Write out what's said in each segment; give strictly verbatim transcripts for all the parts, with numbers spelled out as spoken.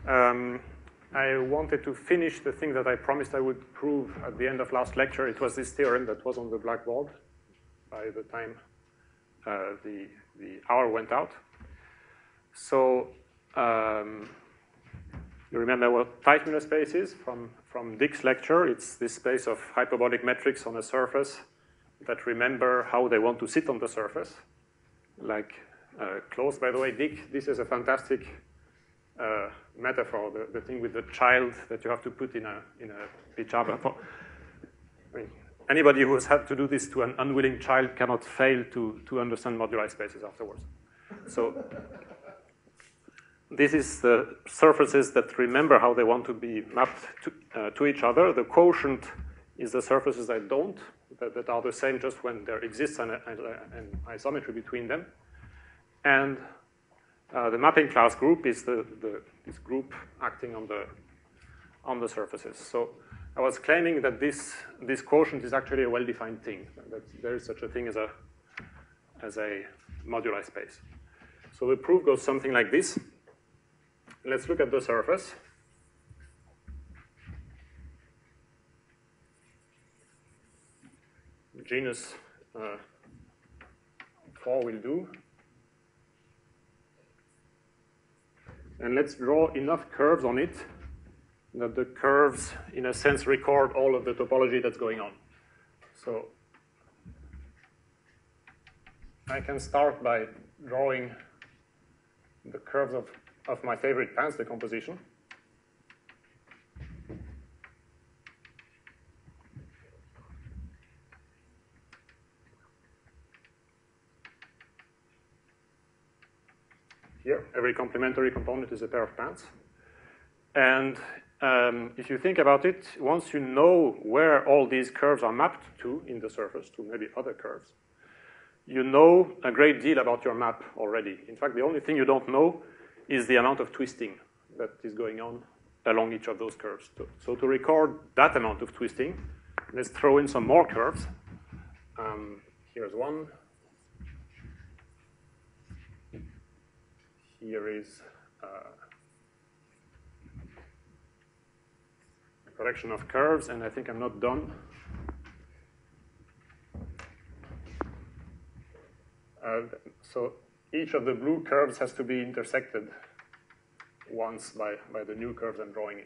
Um, I wanted to finish the thing that I promised I would prove at the end of last lecture. It was this theorem that was on the blackboard by the time uh, the, the hour went out. So um, you remember what tight Miller space is from, from Dick's lecture. It's this space of hyperbolic metrics on a surface that remember how they want to sit on the surface. Like uh, close, by the way, Dick, this is a fantastic uh, metaphor, the, the thing with the child that you have to put in a, in a pyjama. I mean, anybody who has had to do this to an unwilling child cannot fail to, to understand moduli spaces afterwards. So this is the surfaces that remember how they want to be mapped to, uh, to each other. The quotient is the surfaces that don't, that, that are the same just when there exists an, an, an isometry between them. And uh, the mapping class group is the, the, this group acting on the, on the surfaces. So I was claiming that this, this quotient is actually a well-defined thing, that there is such a thing as a, as a moduli space. So the proof goes something like this. Let's look at the surface. Genus uh, four will do. And let's draw enough curves on it that the curves, in a sense, record all of the topology that's going on. So I can start by drawing the curves of, of my favorite Pans decomposition. Here, every complementary component is a pair of Pans. And um, if you think about it, once you know where all these curves are mapped to in the surface, to maybe other curves, you know a great deal about your map already. In fact, the only thing you don't know is the amount of twisting that is going on along each of those curves. So to record that amount of twisting, let's throw in some more curves. Um, here's one. Here is uh, a collection of curves, and I think I'm not done. Uh, so each of the blue curves has to be intersected once by, by the new curves I'm drawing in.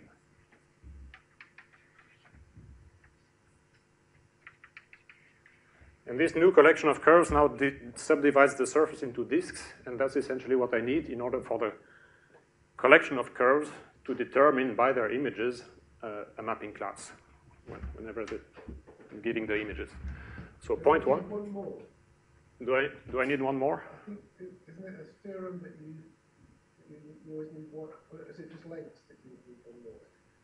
And this new collection of curves now subdivides the surface into disks, and that's essentially what I need in order for the collection of curves to determine by their images uh, a mapping class, whenever the, I'm giving the images. So point one. One more. Do I, do I need one more? I think, isn't it a theorem that you, you, you always need one, or is it just lengths that you need one more?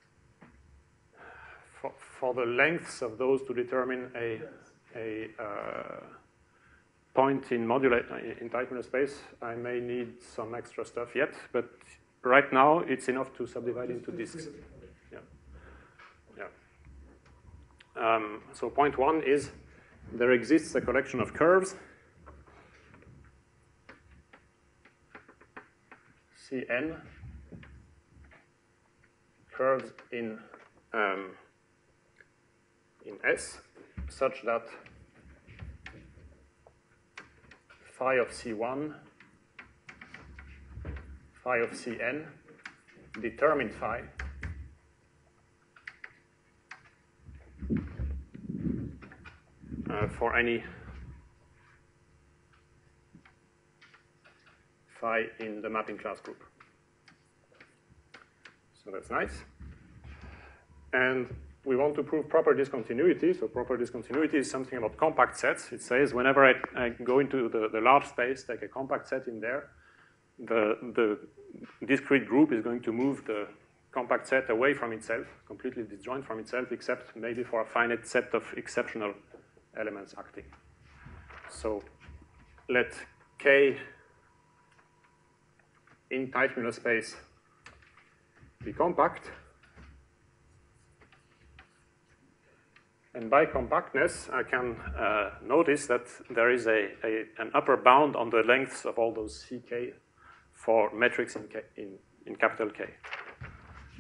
For, for the lengths of those to determine a... Yes. a uh, point in moduli in tight Miller space, I may need some extra stuff yet, but right now it's enough to subdivide into disks. Yeah, yeah. Um, so point one is there exists a collection of curves, C n, curves in um, in S, such that phi of C one, phi of C n, determine phi, uh, for any phi in the mapping class group. So that's nice. And we want to prove proper discontinuity. So proper discontinuity is something about compact sets. It says whenever I, I go into the, the large space, take a compact set in there, the, the discrete group is going to move the compact set away from itself, completely disjoint from itself, except maybe for a finite set of exceptional elements acting. So let K in tight Miller space be compact. And by compactness, I can uh, notice that there is a, a, an upper bound on the lengths of all those C K for metrics in, K, in, in capital K.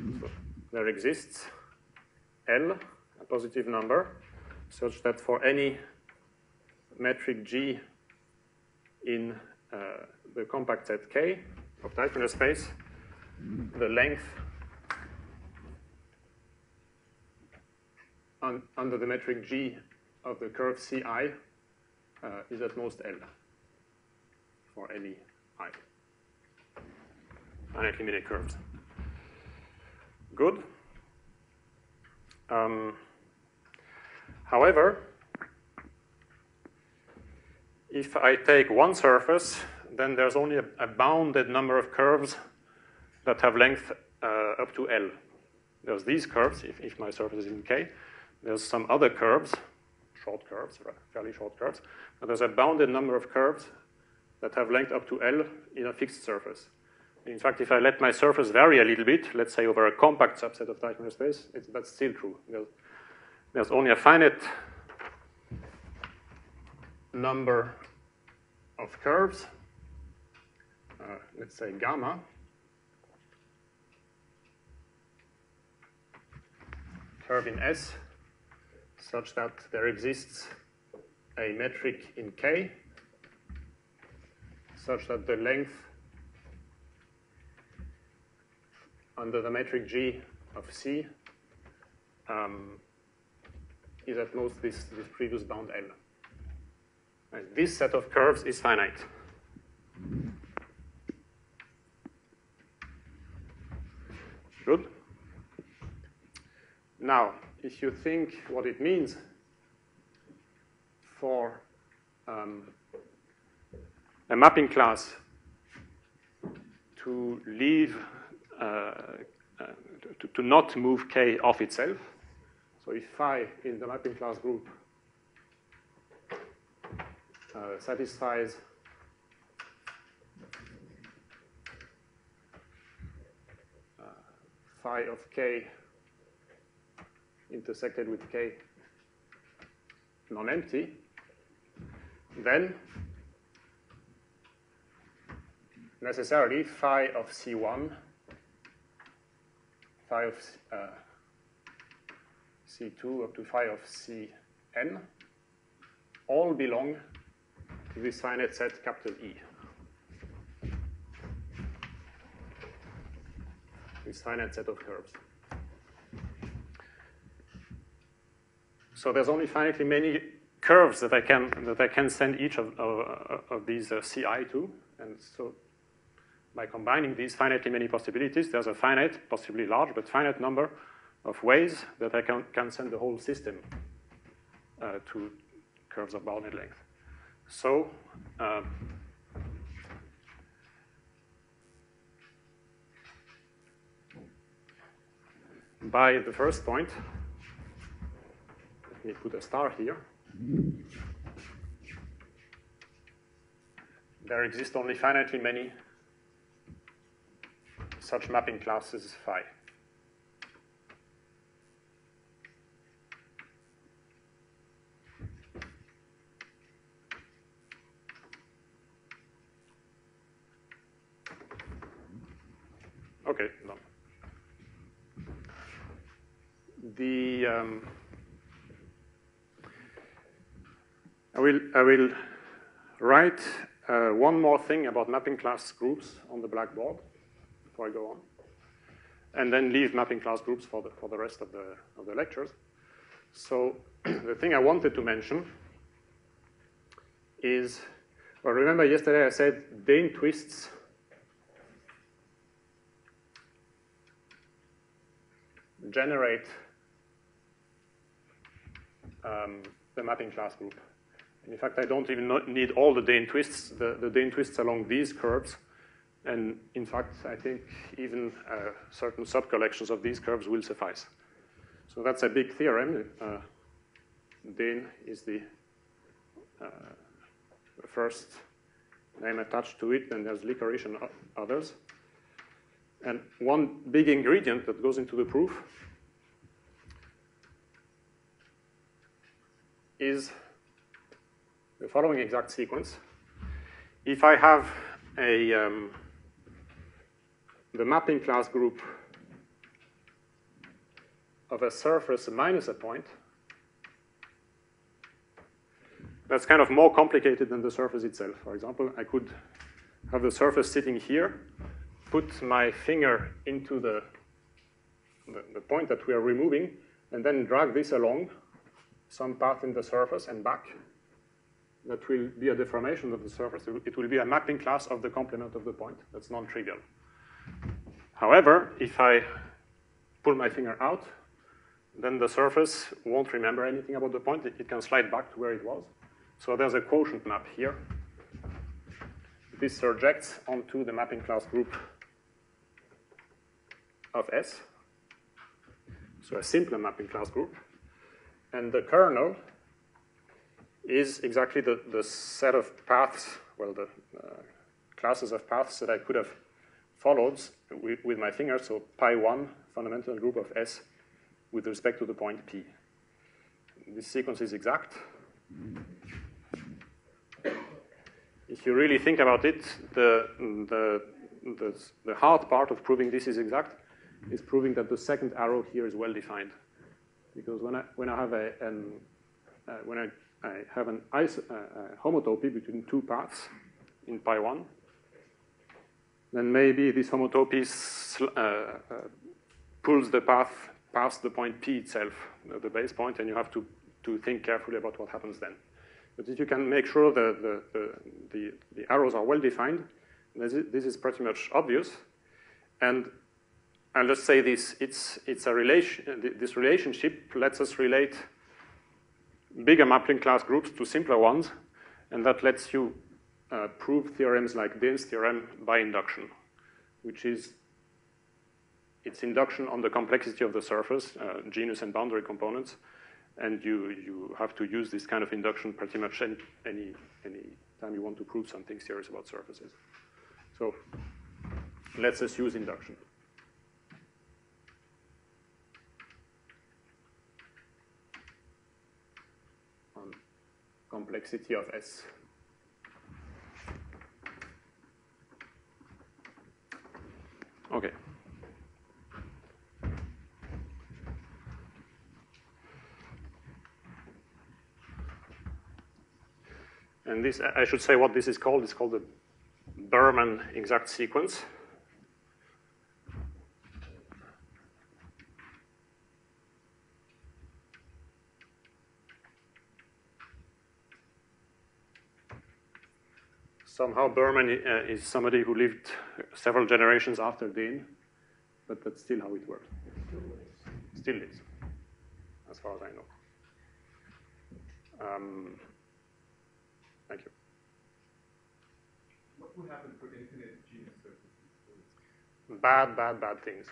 So there exists L, a positive number, such that for any metric G in uh, the compact set K of diagonal space, the length un under the metric G of the curve C I uh, is at most L for any I. Finitely many curves. Good. Um, however, if I take one surface, then there's only a, a bounded number of curves that have length uh, up to L. There's these curves, if, if my surface is in K. There's some other curves, short curves, fairly short curves, but there's a bounded number of curves that have length up to L in a fixed surface. In fact, if I let my surface vary a little bit, let's say over a compact subset of diagonal space, it's, that's still true. There's, there's only a finite number of curves, uh, let's say gamma, curve in S, such that there exists a metric in K, such that the length under the metric G of C um, is at most this, this previous bound L. And this set of curves is finite. Good. Now, if you think what it means for um, a mapping class to leave, uh, uh, to, to not move K off itself. So if phi in the mapping class group uh, satisfies uh, phi of K intersected with K non-empty, then necessarily phi of C one, phi of uh, C two up to phi of C n all belong to this finite set capital E. This finite set of curves. So there's only finitely many curves that I can that I can send each of, of, of these uh, C I to, and so by combining these finitely many possibilities, there's a finite, possibly large, but finite number of ways that I can, can send the whole system uh, to curves of bounded length. So uh, by the first point, let me put a star here. There exist only finitely many such mapping classes phi. Okay, done. The um, I will I will write uh, one more thing about mapping class groups on the blackboard before I go on, and then leave mapping class groups for the for the rest of the of the lectures. So the thing I wanted to mention is, well, remember yesterday I said Dane twists generate um, the mapping class group. In fact, I don't even need all the Dane twists, the, the Dane twists along these curves. And in fact, I think even uh, certain subcollections of these curves will suffice. So that's a big theorem. Uh, Dane is the, uh, the first name attached to it, and there's Licorice and others. And one big ingredient that goes into the proof is the following exact sequence. If I have a um, the mapping class group of a surface minus a point, that's kind of more complicated than the surface itself. For example, I could have the surface sitting here, put my finger into the, the, the point that we are removing, and then drag this along some path in the surface and back. That will be a deformation of the surface. It will be a mapping class of the complement of the point. That's non-trivial. However, if I pull my finger out, then the surface won't remember anything about the point. It, it can slide back to where it was. So there's a quotient map here. This surjects onto the mapping class group of S. So a simpler mapping class group. And the kernel is exactly the, the set of paths, well, the uh, classes of paths that I could have followed with, with my finger, so pi one fundamental group of S with respect to the point P. This sequence is exact. If you really think about it, the, the, the, the hard part of proving this is exact is proving that the second arrow here is well defined. Because when I, when I have a, an, uh, when I I have an iso uh, uh, homotopy between two paths in pi one, then maybe this homotopy uh, uh, pulls the path past the point P itself, uh, the base point, and you have to, to think carefully about what happens then. But if you can make sure that the, the, the, the arrows are well defined, this is, this is pretty much obvious. And I'll just say this, it's, it's a relation, this relationship lets us relate bigger mapping class groups to simpler ones, and that lets you uh, prove theorems like Dane's theorem by induction, which is its induction on the complexity of the surface, uh, genus and boundary components, and you, you have to use this kind of induction pretty much any, any, any time you want to prove something serious about surfaces. So let's just use induction. Complexity of S. Okay. And this, I should say what this is called. It's called the Berman exact sequence. Somehow Berman uh, is somebody who lived several generations after Dane, but that's still how it works. Still is, as far as I know. Um, thank you. What would happen for infinite genus surfaces? Bad, bad, bad things.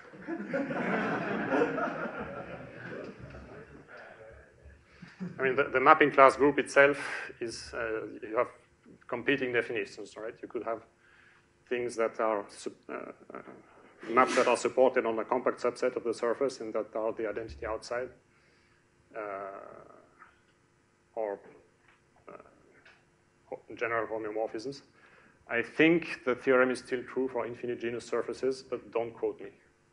I mean, the, the mapping class group itself is, uh, you have competing definitions, right? You could have things that are uh, uh, maps that are supported on a compact subset of the surface and that are the identity outside, uh, or uh, general homeomorphisms. I think the theorem is still true for infinite genus surfaces, but don't quote me.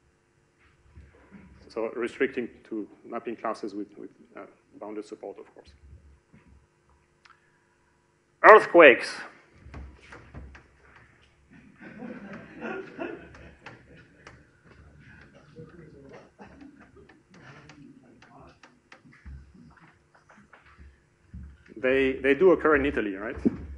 So restricting to mapping classes with, with uh, bounded support, of course. Earthquakes. They, they do occur in Italy, right?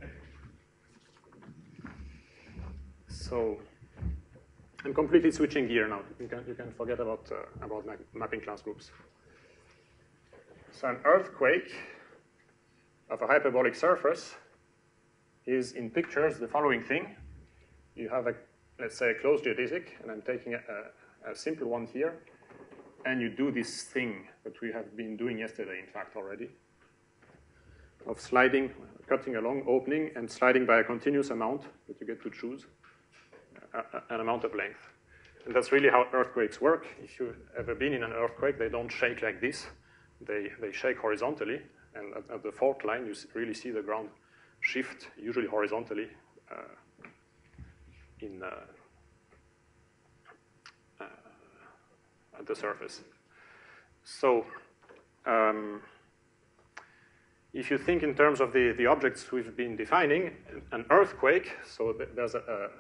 So I'm completely switching gear now. You can, you can forget about, uh, about ma mapping class groups. So an earthquake of a hyperbolic surface is in pictures the following thing. You have, a, let's say, a closed geodesic, and I'm taking a, a, a simple one here, and you do this thing that we have been doing yesterday, in fact, already, of sliding, cutting along, opening, and sliding by a continuous amount that you get to choose, a, a, an amount of length. And that's really how earthquakes work. If you've ever been in an earthquake, they don't shake like this. They, they shake horizontally, and at, at the fault line, you really see the ground shift, usually horizontally, uh, in, uh, uh, at the surface. So um, if you think in terms of the, the objects we've been defining, an earthquake, so th there's a,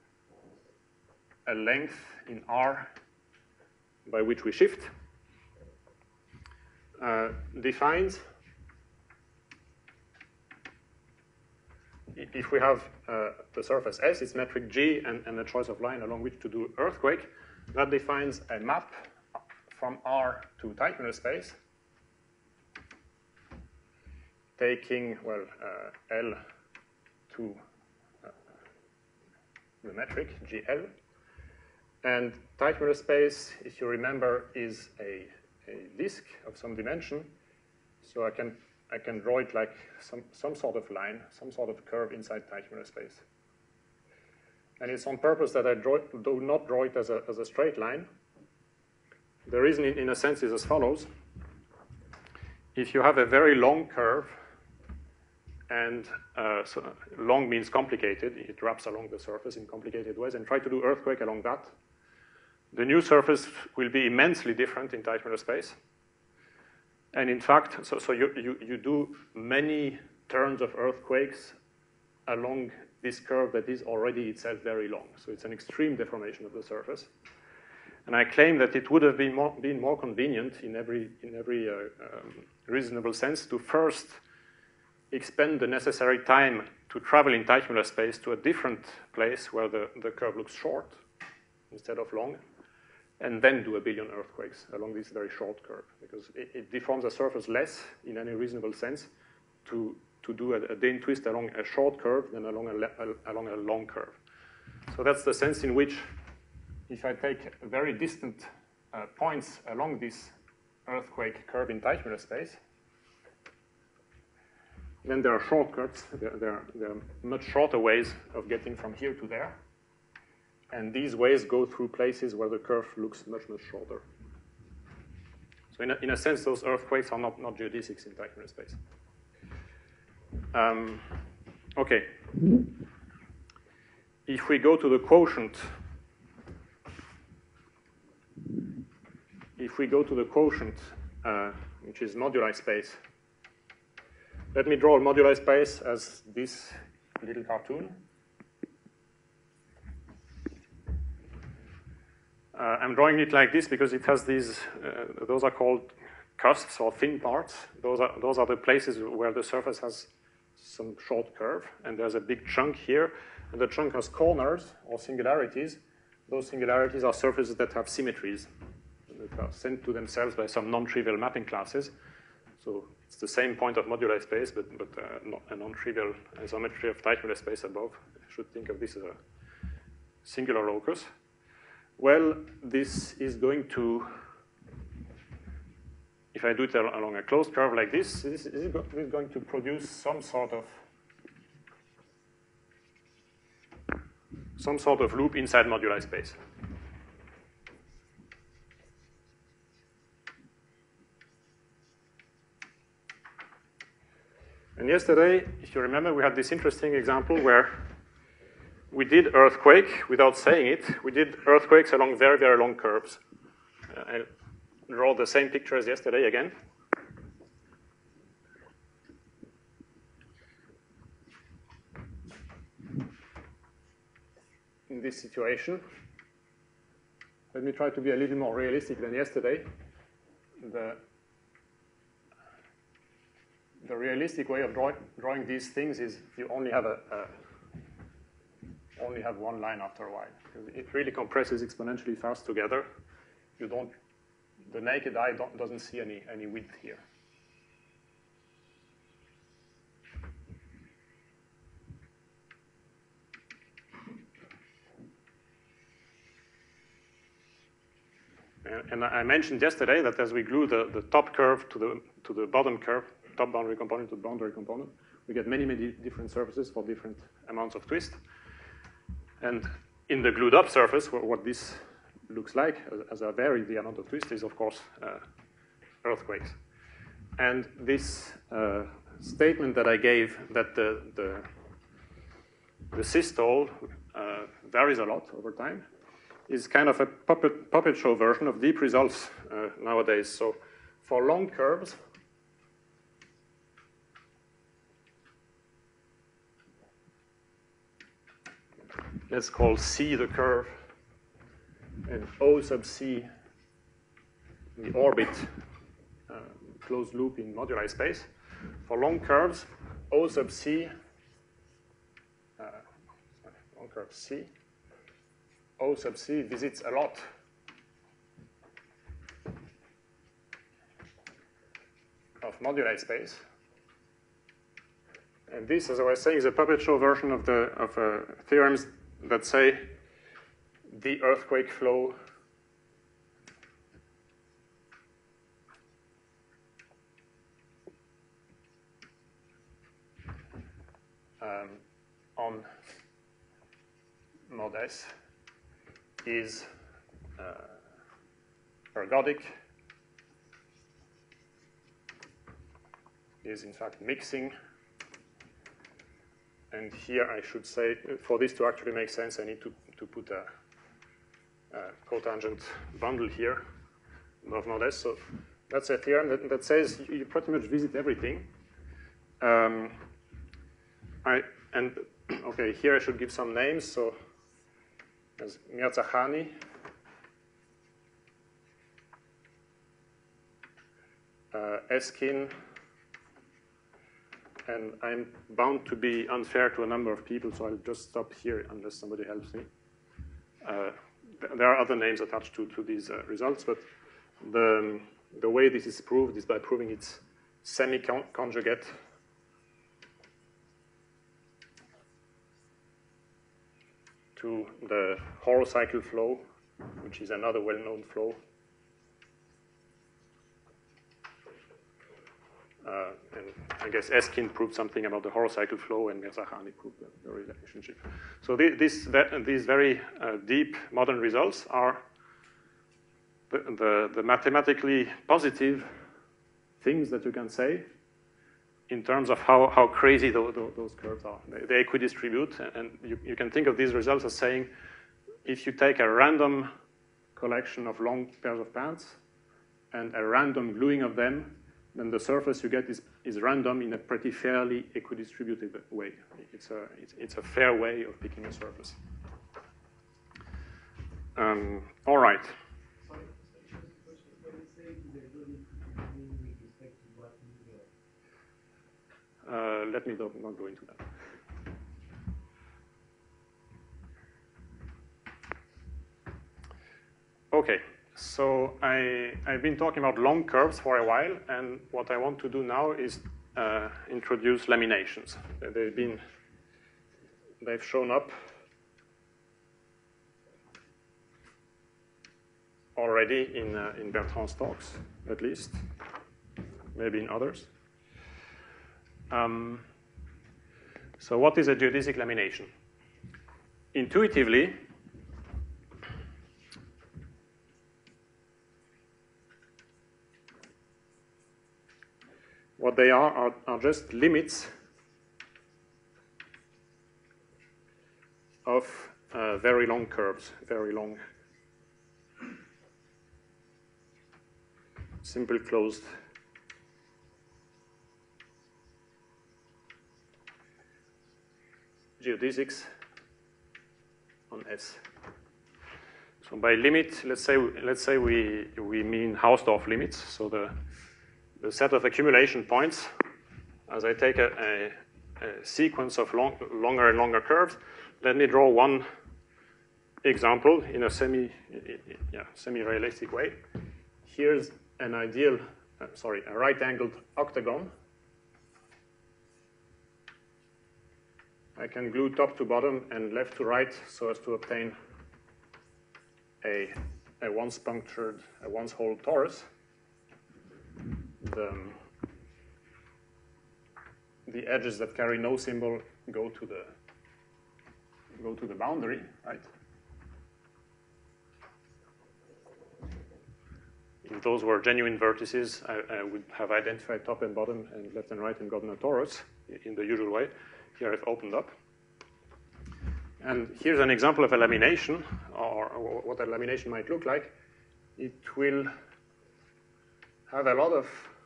a length in R by which we shift, uh, defines, if we have uh, the surface S, it's metric G, and, and a choice of line along which to do earthquake, that defines a map from R to Teichmüller space, taking, well, uh, L to uh, the metric, G L. And Teichmüller space, if you remember, is a, a disk of some dimension. So I can, I can draw it like some, some sort of line, some sort of curve inside Teichmüller space. And it's on purpose that I draw, do not draw it as a, as a straight line. The reason, in, in a sense, is as follows. If you have a very long curve, and uh, so long means complicated, it wraps along the surface in complicated ways, and try to do earthquake along that, the new surface will be immensely different in Teichmüller space. And in fact, so, so you, you, you do many turns of earthquakes along this curve that is already itself very long. So it's an extreme deformation of the surface. And I claim that it would have been more, been more convenient in every, in every uh, um, reasonable sense to first expend the necessary time to travel in Teichmüller space to a different place where the, the curve looks short instead of long, and then do a billion earthquakes along this very short curve, because it, it deforms the surface less in any reasonable sense to, to do a, a Dehn twist along a short curve than along a, a, along a long curve. So that's the sense in which, if I take very distant uh, points along this earthquake curve in Teichmüller space, then there are shortcuts. There, there, there are much shorter ways of getting from here to there. And these ways go through places where the curve looks much, much shorter. So in a, in a sense, those earthquakes are not, not geodesics in Teichmüller space. Um, OK. If we go to the quotient, if we go to the quotient, uh, which is moduli space, let me draw a moduli space as this little cartoon. Uh, I'm drawing it like this because it has these, uh, those are called cusps or thin parts. Those are, those are the places where the surface has some short curve, and there's a big chunk here, and the chunk has corners or singularities. Those singularities are surfaces that have symmetries that are sent to themselves by some non-trivial mapping classes. So it's the same point of moduli space, but, but uh, not a non-trivial isometry of Teichmüller space above. I should think of this as a singular locus. Well, this is going to, if I do it along a closed curve like this, this is going to produce some sort of some sort of loop inside moduli space. And yesterday, if you remember, we had this interesting example where we did earthquake without saying it. We did earthquakes along very, very long curves. Uh, I'll draw the same picture as yesterday again. In this situation, let me try to be a little more realistic than yesterday. The, the realistic way of draw, drawing these things is you only have a, a only have one line after a while, because it really compresses exponentially fast together. You don't, the naked eye don't, doesn't see any, any width here. And, and I mentioned yesterday that as we glue the, the top curve to the, to the bottom curve, top boundary component to the boundary component, we get many, many different surfaces for different amounts of twist. And in the glued up surface, what this looks like, as I vary the amount of twist, is of course uh, earthquakes. And this uh, statement that I gave, that the, the, the systole uh, varies a lot over time, is kind of a puppet, puppet show version of deep results uh, nowadays. So for long curves, let's call C the curve, and O sub C the orbit, uh, closed loop in moduli space. For long curves, O sub C, uh, sorry, long curve C, O sub C visits a lot of moduli space. And this, as I was saying, is a puppet show version of the of uh, theorems that say the earthquake flow um, on mod S is uh, ergodic, is in fact mixing. And here I should say, for this to actually make sense, I need to, to put a, a cotangent bundle here of mod S. So that's a theorem that, that says you pretty much visit everything. Um, I, and okay, here I should give some names. So there's Mirzakhani, uh, Eskin, and I'm bound to be unfair to a number of people, so I'll just stop here unless somebody helps me. Uh, th there are other names attached to, to these uh, results, but the, the way this is proved is by proving it's semi-conjugate to the horocycle flow, which is another well-known flow. Uh, and I guess Eskin proved something about the horocycle flow, and Mirzakhani proved the, the relationship. So the, this, that, these very uh, deep modern results are the, the, the mathematically positive things that you can say in terms of how, how crazy those, those curves are. They, they equidistribute, and you, you can think of these results as saying, if you take a random collection of long pairs of bands and a random gluing of them, then the surface you get is, is random in a pretty fairly equidistributed way. It's a, it's, it's a fair way of picking a surface. Um, all right. Sorry, when you say they're really mean with respect to what you know. Uh, let me not, not go into that. Okay. So I, I've been talking about long curves for a while, and what I want to do now is uh, introduce laminations. They've been, they've shown up already in, uh, in Bertrand's talks, at least, maybe in others. Um, so what is a geodesic lamination? Intuitively, what they are, are are just limits of uh, very long curves, very long, simple closed geodesics on S. So by limit, let's say let's say we we mean Hausdorff limits. So the the set of accumulation points, as I take a, a, a sequence of long, longer and longer curves, let me draw one example in a semi, yeah, semi-realistic way. Here's an ideal, uh, sorry, a right-angled octagon. I can glue top to bottom and left to right so as to obtain a, a once punctured, a once hole torus. The, the edges that carry no symbol go to the go to the boundary, right? If those were genuine vertices, I, I would have identified top and bottom and left and right and gotten a torus in the usual way. Here I've opened up. And here's an example of a lamination, or, or what a lamination might look like. It will have a lot of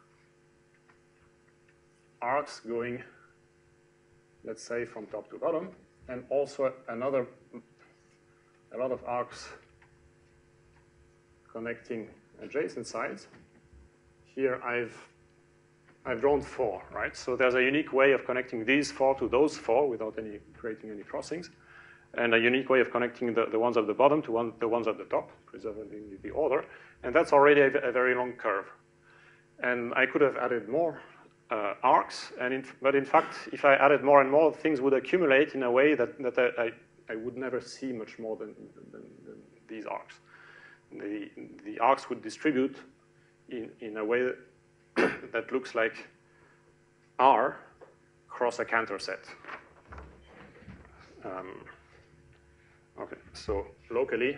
arcs going, let's say, from top to bottom, and also another, a lot of arcs connecting adjacent sides. Here I've, I've drawn four, right? So there's a unique way of connecting these four to those four without any creating any crossings, and a unique way of connecting the, the ones at the bottom to one, the ones at the top, preserving the order. And that's already a, a very long curve. And I could have added more uh, arcs, and in, but in fact, if I added more and more, things would accumulate in a way that, that I, I, I would never see much more than, than, than these arcs. The, the arcs would distribute in, in a way that, that looks like R cross a Cantor set. Um, okay, so locally,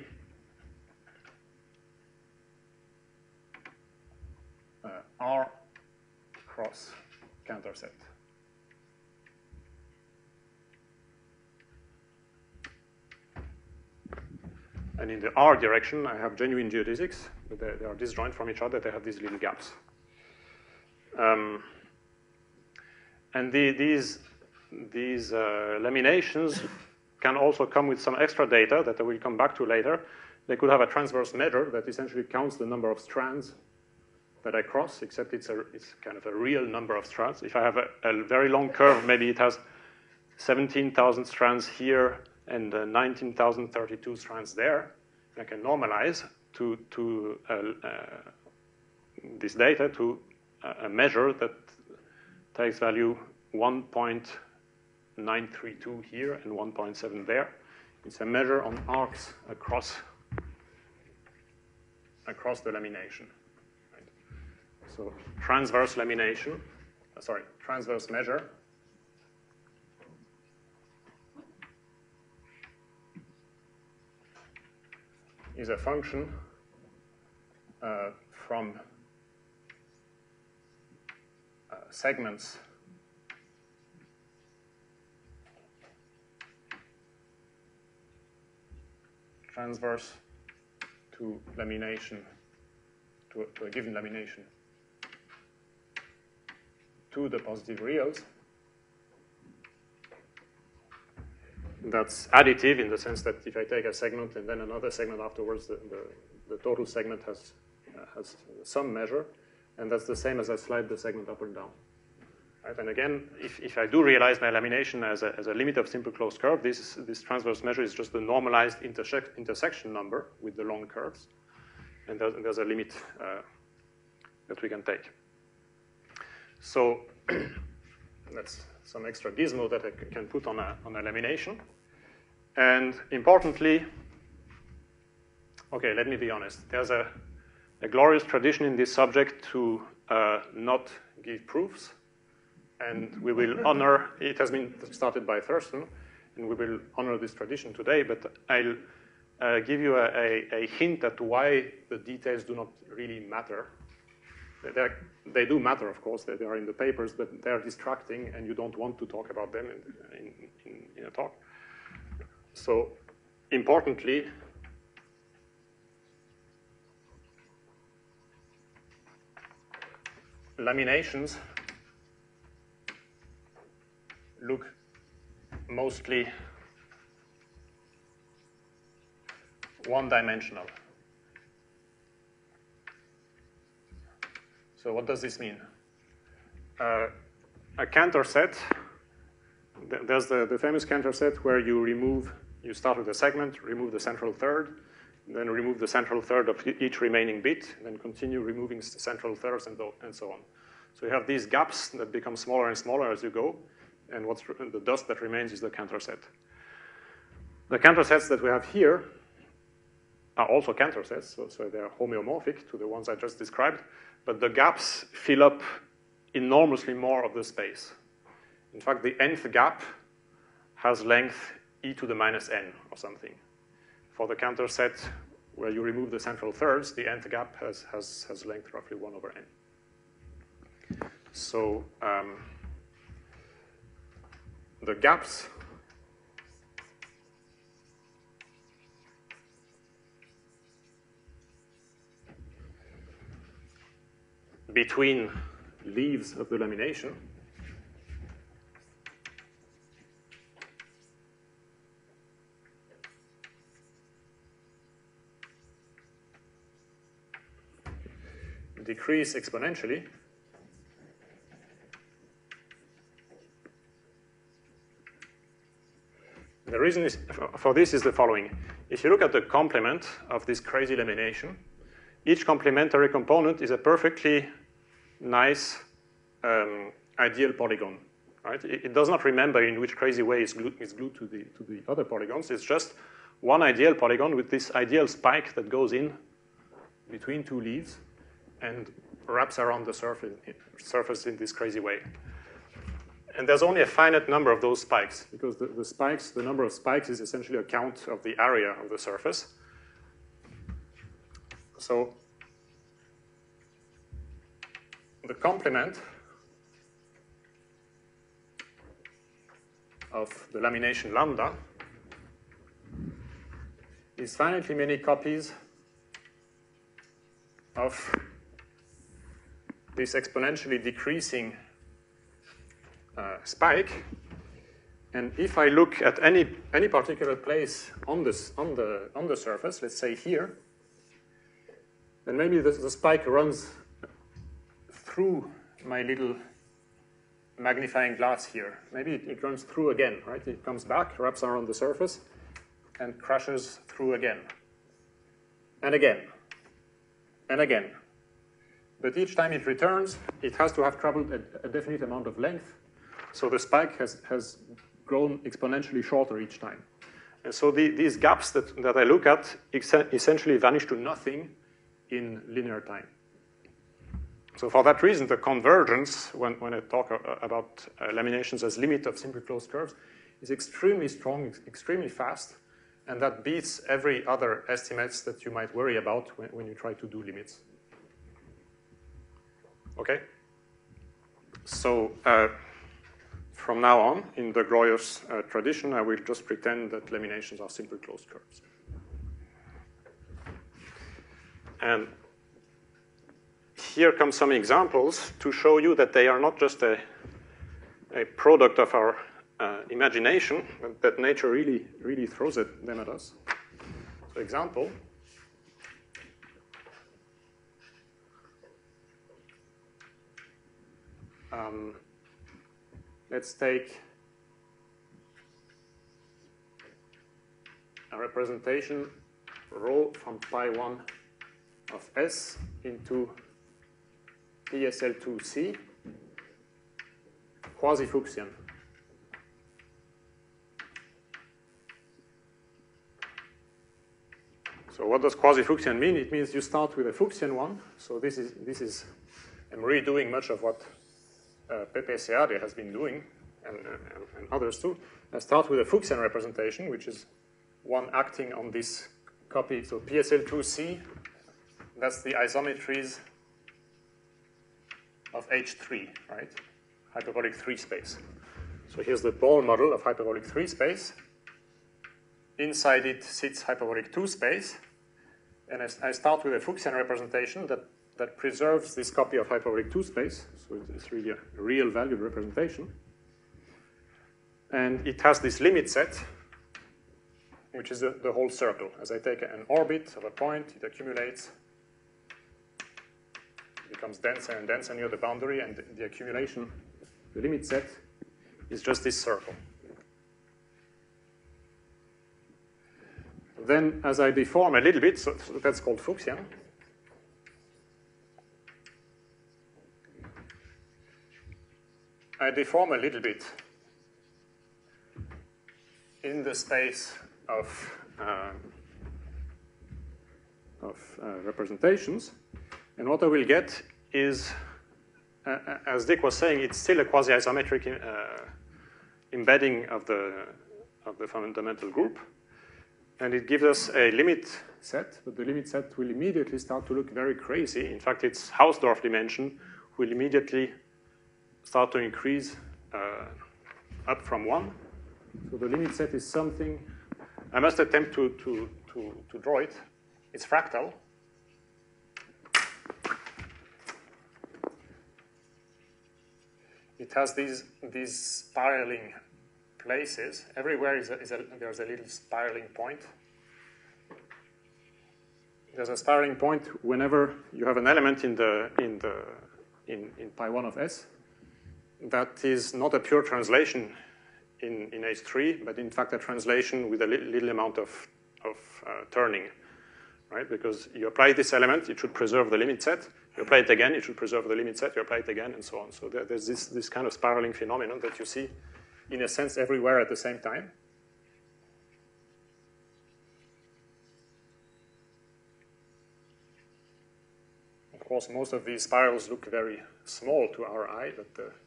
uh, R cross Cantor set. And in the R direction, I have genuine geodesics, but they, they are disjoint from each other. They have these little gaps. Um, and the, these, these uh, laminations can also come with some extra data that I will come back to later. They could have a transverse measure that essentially counts the number of strands that I cross, except it's, a, it's kind of a real number of strands. If I have a, a very long curve, maybe it has seventeen thousand strands here and uh, nineteen thousand thirty-two strands there. I can normalize to, to uh, uh, this data to a measure that takes value one point nine three two here and one point seven there. It's a measure on arcs across, across the lamination. Right? So transverse lamination, uh, sorry, transverse measure is a function uh, from uh, segments transverse to lamination, to a, to a given lamination, to the positive reals. That's additive in the sense that if I take a segment and then another segment afterwards, the, the, the total segment has, uh, has some measure, and that's the same as I slide the segment up and down. Right? And again, if, if I do realize my lamination as a, as a limit of simple closed curve, this, this transverse measure is just the normalized intersec intersection number with the long curves, and there's, there's a limit uh, that we can take. So that's some extra gizmo that I can put on a, on a lamination. And importantly, okay, let me be honest. There's a, a glorious tradition in this subject to uh, not give proofs. And we will honor, it has been started by Thurston, and we will honor this tradition today, but I'll uh, give you a, a, a hint at why the details do not really matter. They're, they do matter, of course, they are in the papers, but they're distracting, and you don't want to talk about them in, in, in, in a talk. So, importantly, laminations look mostly one-dimensional. So what does this mean? Uh, a Cantor set, th there's the, the famous Cantor set where you remove, you start with a segment, remove the central third, then remove the central third of each remaining bit, and then continue removing the central thirds and, and so on. So you have these gaps that become smaller and smaller as you go, and what's the dust that remains is the Cantor set. The Cantor sets that we have here are also Cantor sets, so, so they're homeomorphic to the ones I just described, but the gaps fill up enormously more of the space. In fact, the nth gap has length e to the minus n or something. For the Cantor set where you remove the central thirds, the nth gap has, has, has length roughly one over n. So um, the gaps between leaves of the lamination. Decrease exponentially. The reason is, for this is the following. If you look at the complement of this crazy lamination, each complementary component is a perfectly nice um, ideal polygon. Right? It, it does not remember in which crazy way it's glued, it's glued to, the, to the other polygons. It's just one ideal polygon with this ideal spike that goes in between two leaves and wraps around the surface, surface in this crazy way. And there's only a finite number of those spikes, because the, the spikes, the number of spikes is essentially a count of the area of the surface. So the complement of the lamination lambda is finitely many copies of this exponentially decreasing uh, spike. And if I look at any, any particular place on, this, on, the, on the surface, let's say here, then maybe the, the spike runs through my little magnifying glass here. Maybe it, it runs through again, right? It comes back, wraps around the surface, and crashes through again. And again. And again. But each time it returns, it has to have traveled a, a definite amount of length. So the spike has, has grown exponentially shorter each time. And so the, these gaps that, that I look at essentially vanish to nothing in linear time. So for that reason, the convergence, when, when I talk about uh, laminations as limit of simply closed curves, is extremely strong, extremely fast, and that beats every other estimates that you might worry about when, when you try to do limits. Okay? So uh, from now on, in the Groyers uh, tradition, I will just pretend that laminations are simple closed curves. And here come some examples to show you that they are not just a, a product of our uh, imagination, but that nature really, really throws it, them at us. So example. Um, let's take a representation rho from pi one of S into P S L two C, quasi-Fuchsian. So what does quasi-Fuchsian mean? It means you start with a Fuchsian one. So this is, this is I'm redoing much of what uh, Pepe Seade has been doing, and, and, and others too. I start with a Fuchsian representation, which is one acting on this copy. So P S L two C, that's the isometries of H three, right? Hyperbolic three space. So here's the Born model of hyperbolic three space. Inside it sits hyperbolic two space. And I, I start with a Fuchsian representation that, that preserves this copy of hyperbolic two space. So it's really a real valued representation. And it has this limit set, which is the, the whole circle. As I take an orbit of a point, it accumulates, becomes denser and denser near the boundary, and the, the accumulation, the limit set, is just this circle. Then, as I deform a little bit, so, so that's called Fuchsian. I deform a little bit in the space of, uh, of uh, representations. And what I will get is, uh, as Dick was saying, it's still a quasi-isometric uh, embedding of the, of the fundamental group. And it gives us a limit set, but the limit set will immediately start to look very crazy. In fact, its Hausdorff dimension will immediately start to increase uh, up from one. So the limit set is something, I must attempt to, to, to, to draw it. It's fractal. it has these, these spiraling places. Everywhere is a, is a, there's a little spiraling point. There's a spiraling point whenever you have an element in the in the in, in pi one of S that is not a pure translation in, in H three, but in fact a translation with a li little amount of, of uh, turning, right? Because you apply this element, it should preserve the limit set. You apply it again, it should preserve the limit set. You apply it again, and so on. So there, there's this, this kind of spiraling phenomenon that you see, in a sense, everywhere at the same time. Of course, most of these spirals look very small to our eye, but uh,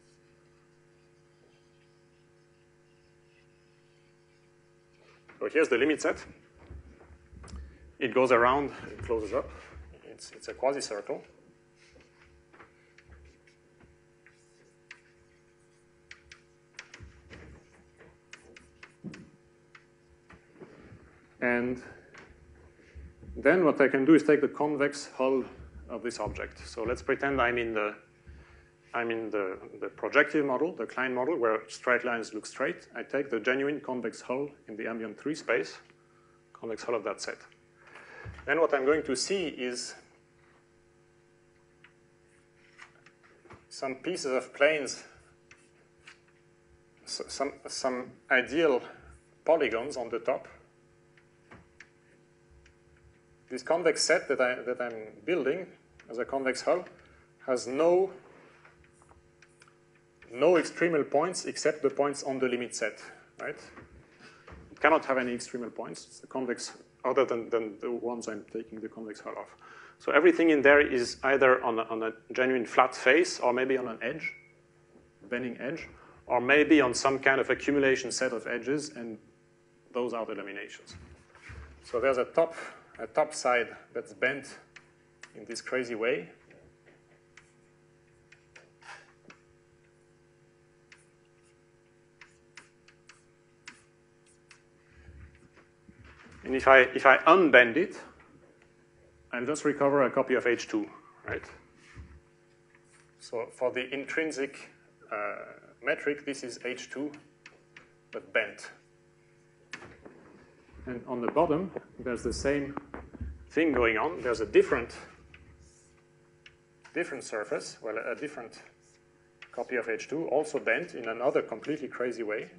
so here's the limit set. It goes around, it closes up. It's, it's a quasi-circle. And then what I can do is take the convex hull of this object. So let's pretend I'm in the I'm in the, the projective model, the Klein model, where straight lines look straight. I take the genuine convex hull in the ambient three space, convex hull of that set. Then what I'm going to see is some pieces of planes, some, some ideal polygons on the top. This convex set that, I, that I'm building as a convex hull has no, no extremal points except the points on the limit set, right? It cannot have any extremal points. It's the convex other than, than the ones I'm taking the convex hull off. So everything in there is either on a, on a genuine flat face or maybe on an edge, bending edge, or maybe on some kind of accumulation set of edges, and those are the laminations. So there's a top a top side that's bent in this crazy way. And if I, if I unbend it, I'll just recover a copy of H two, right? So for the intrinsic uh, metric, this is H two, but bent. And on the bottom, there's the same thing going on. There's a different, different surface, well, a different copy of H two, also bent in another completely crazy way.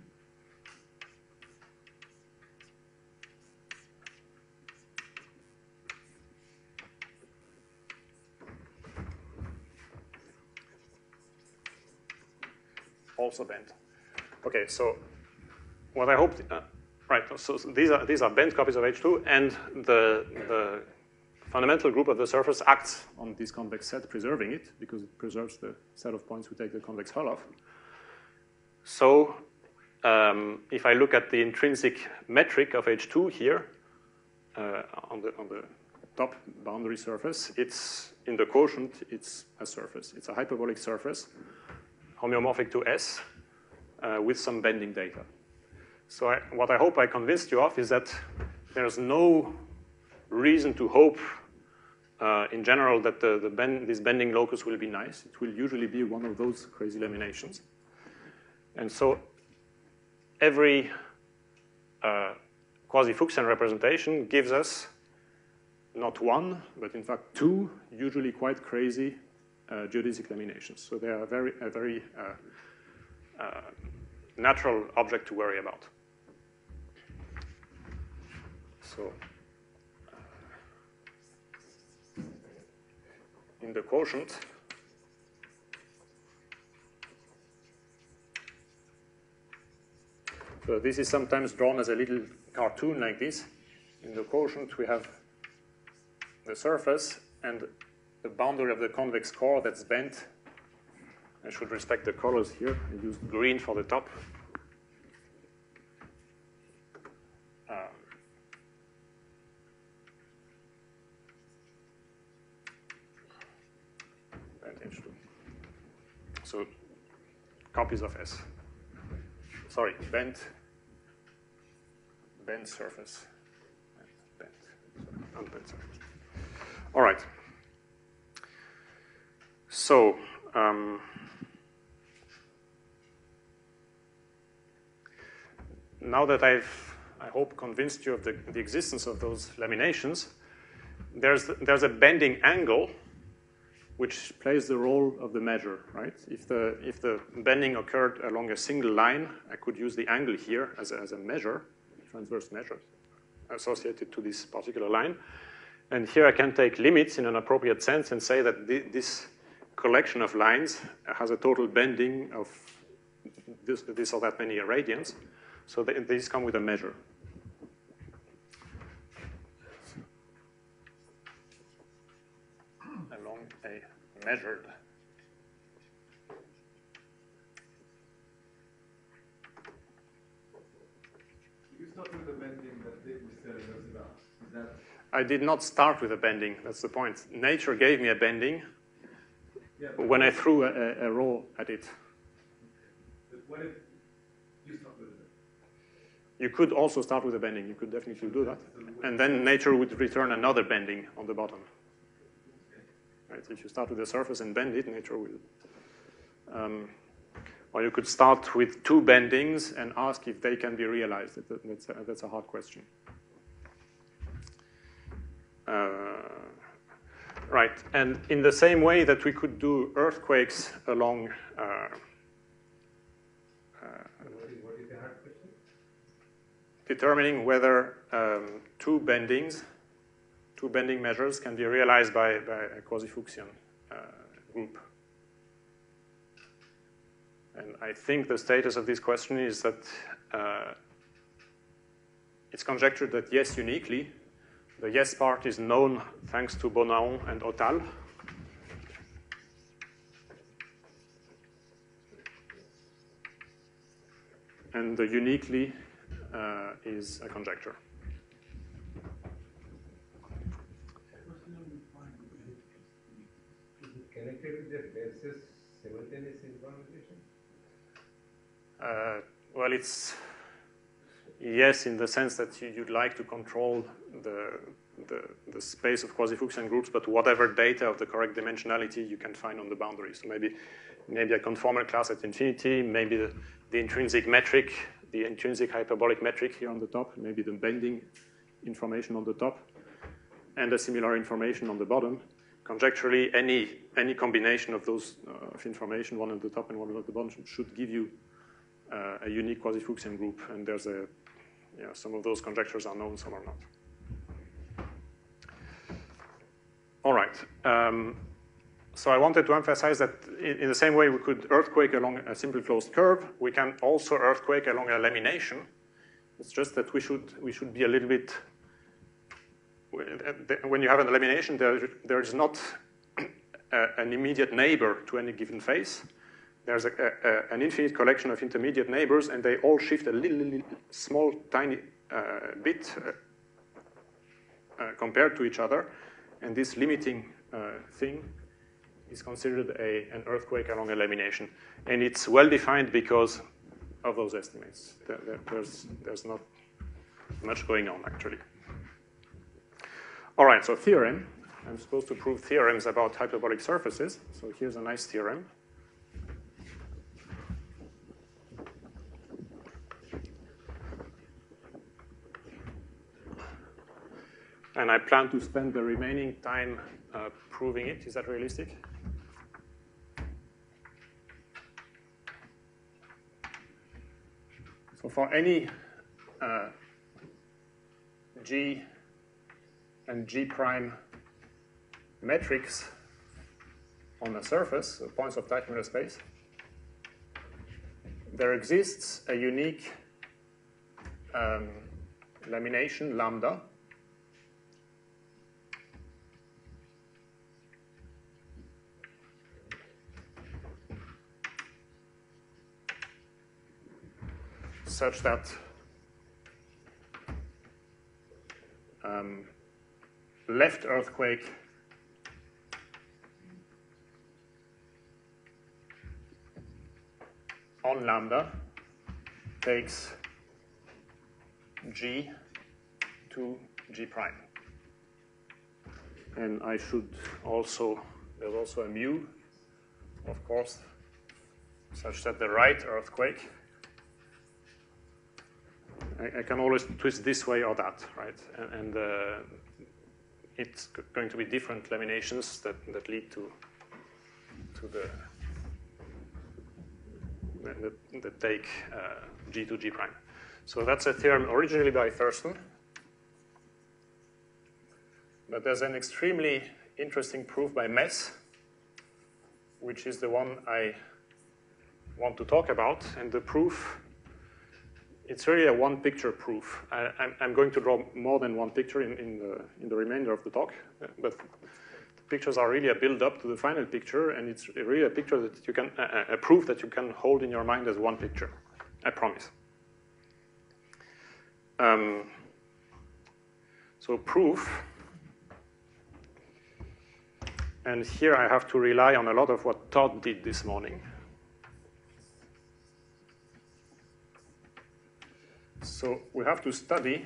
Also bent. Okay, so what I hope, uh, right, so these are, these are bent copies of H two, and the, the fundamental group of the surface acts on this convex set, preserving it, because it preserves the set of points we take the convex hull of. So um, if I look at the intrinsic metric of H two here, uh, on, the, on the top boundary surface, it's, in the quotient, it's a surface. It's a hyperbolic surface, homeomorphic to S, uh, with some bending data. So I, what I hope I convinced you of is that there's no reason to hope uh, in general that the, the bend, this bending locus will be nice. It will usually be one of those crazy laminations. And so every uh, quasi-Fuchsian representation gives us not one, but in fact two, usually quite crazy uh, geodesic laminations. So they are very, a very uh, uh, natural object to worry about. So uh, in the quotient, so this is sometimes drawn as a little cartoon like this. In the quotient, we have the surface and the boundary of the convex core that's bent. I should respect the colors here. I used green for the top. Um, bent H two. So copies of S. Sorry, bent, bent surface. Bent, sorry, unbent surface. All right. So, um, now that I've, I hope, convinced you of the, the existence of those laminations, there's, there's a bending angle which plays the role of the measure, right? If the, if the bending occurred along a single line, I could use the angle here as a, as a measure, transverse measure, associated to this particular line. And here I can take limits in an appropriate sense and say that th this collection of lines has a total bending of this, this or that many radians. So th these come with a measure. Along a measured. You start with the bending that Mister knows about. Is that? I did not start with a bending. That's the point. Nature gave me a bending Yeah, when I threw a, a, a row at it. But what if you start with it? You could also start with a bending. You could definitely do that. And then nature would return another bending on the bottom. Right? If you start with the surface and bend it, nature will. Um, or you could start with two bendings and ask if they can be realized. That's a, that's a hard question. Uh, right, and in the same way that we could do earthquakes along uh, uh, What is the hard question? determining whether um, two bendings, two bending measures can be realized by, by a quasi-Fuchsian uh, group. And I think the status of this question is that uh, it's conjectured that yes, uniquely, the yes part is known thanks to Bonaon and Hotal. And the uniquely uh, is a conjecture. Is it connected with the basis simultaneous synchronization? Uh, well, it's yes, in the sense that you, you'd like to control the, the, the space of quasi-Fuchsian groups, but whatever data of the correct dimensionality you can find on the boundary. So maybe, maybe a conformal class at infinity, maybe the, the intrinsic metric, the intrinsic hyperbolic metric here on the top, maybe the bending information on the top, and a similar information on the bottom. Conjecturally, any, any combination of those uh, of information, one at the top and one at the bottom, should, should give you uh, a unique quasi-Fuchsian group. And there's a, yeah, some of those conjectures are known, some are not. All right. Um, so I wanted to emphasize that in, in the same way we could earthquake along a simple closed curve, we can also earthquake along a lamination. It's just that we should, we should be a little bit. When you have an lamination, there, there is not a, an immediate neighbor to any given face. There's a, a, an infinite collection of intermediate neighbors, and they all shift a little, little small, tiny uh, bit uh, uh, compared to each other. And this limiting uh, thing is considered a, an earthquake along a lamination. And it's well defined because of those estimates. There, there, there's, there's not much going on, actually. All right, so theorem. I'm supposed to prove theorems about hyperbolic surfaces. So here's a nice theorem. And I plan to spend the remaining time uh, proving it. Is that realistic? So for any uh, G and G prime metrics on a surface, so points of Teichmüller space, there exists a unique um, lamination lambda such that um, left earthquake on lambda takes G to G prime. And I should also, there's also a mu, of course, such that the right earthquake I, I can always twist this way or that, right? And, and uh, it's going to be different laminations that, that lead to, to the, that, that take uh, G to G prime. So that's a theorem originally by Thurston. But there's an extremely interesting proof by Mess, which is the one I want to talk about. And the proof, it's really a one-picture proof. I, I'm, I'm going to draw more than one picture in, in, the, in the remainder of the talk. But the pictures are really a build-up to the final picture, and it's really a picture that you can, a, a proof that you can hold in your mind as one picture. I promise. Um, so proof. And here I have to rely on a lot of what Todd did this morning. So we have to study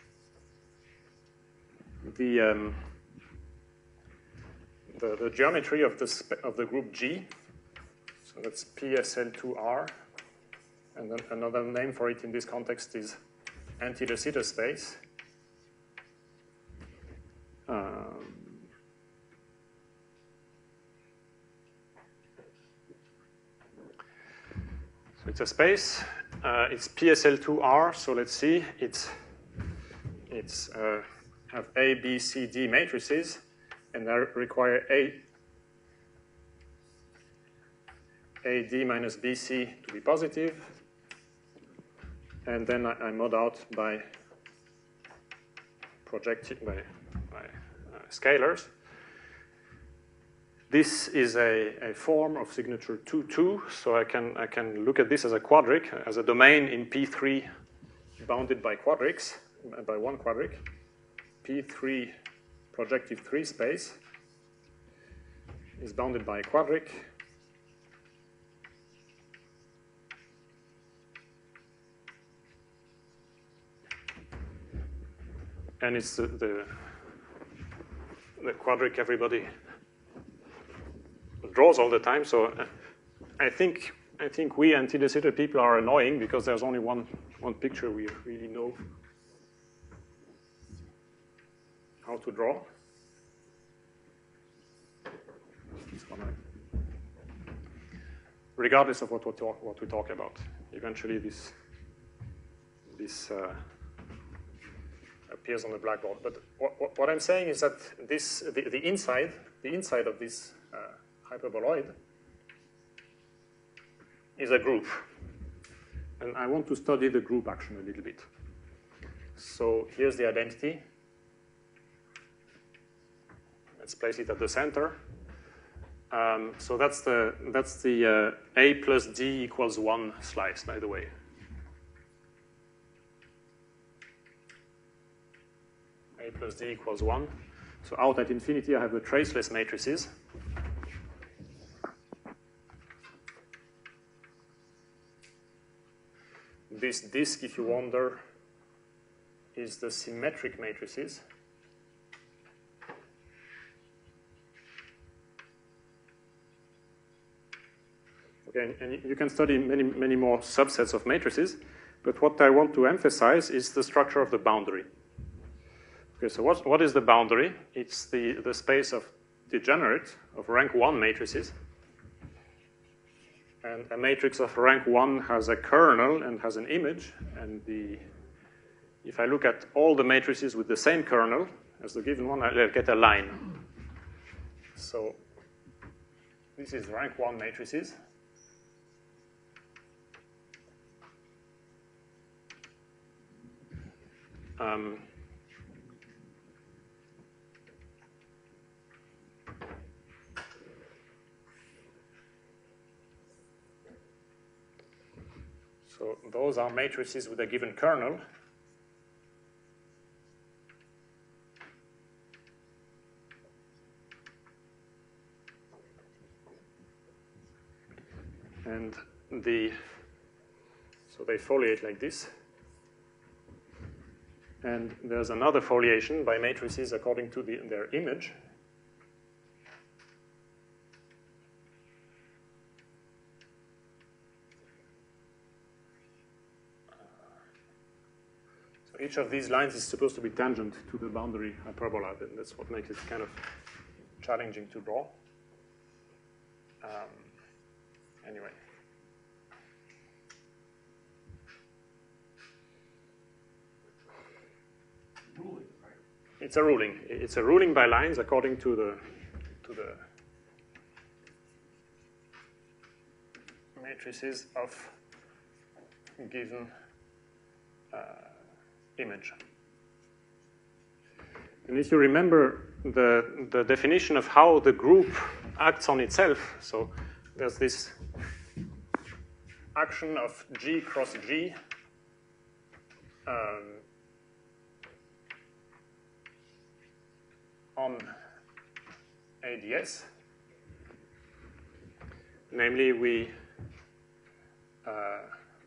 the, um, the, the geometry of the, of the group G. So that's P S L two R. And then another name for it in this context is anti-de Sitter space. Um, So it's a space. Uh, it's P S L two R. So let's see. It's it's uh, have A, B, C, D matrices, and they require A, A, D minus B, C to be positive. And then I, I mod out by projected by, by uh, scalars. This is a, a form of signature two two, so I can, I can look at this as a quadric, as a domain in P three bounded by quadrics, by one quadric. P three projective three space is bounded by a quadric. And it's the, the, the quadric everybody draws all the time. So I think I think we anti-de Sitter people are annoying because there's only one one picture we really know how to draw. Regardless of what we talk what we talk about, eventually this this uh, appears on the blackboard. But what, what I'm saying is that this the, the inside the inside of this uh, hyperboloid is a group. And I want to study the group action a little bit. So here's the identity. Let's place it at the center. Um, so that's the, that's the uh, A plus D equals one slice, by the way. A plus D equals one. So out at infinity, I have the traceless matrices. This disk, if you wonder, is the symmetric matrices. Okay, and you can study many, many more subsets of matrices, but what I want to emphasize is the structure of the boundary. Okay, so what, what is the boundary? It's the, the space of degenerate, of rank one matrices. And a matrix of rank one has a kernel and has an image. And the, if I look at all the matrices with the same kernel as the given one, I'll get a line. So this is rank one matrices. Um, So those are matrices with a given kernel. And the, so they foliate like this. And there's another foliation by matrices according to the, their image. each of these lines is supposed to be tangent to the boundary hyperbola, and that's what makes it kind of challenging to draw. Um, anyway. Ruling, right? It's a ruling. It's a ruling by lines according to the to the matrices of given uh, image. And if you remember the, the definition of how the group acts on itself, so there's this action of G cross G um, on A D S. Namely, we uh, uh,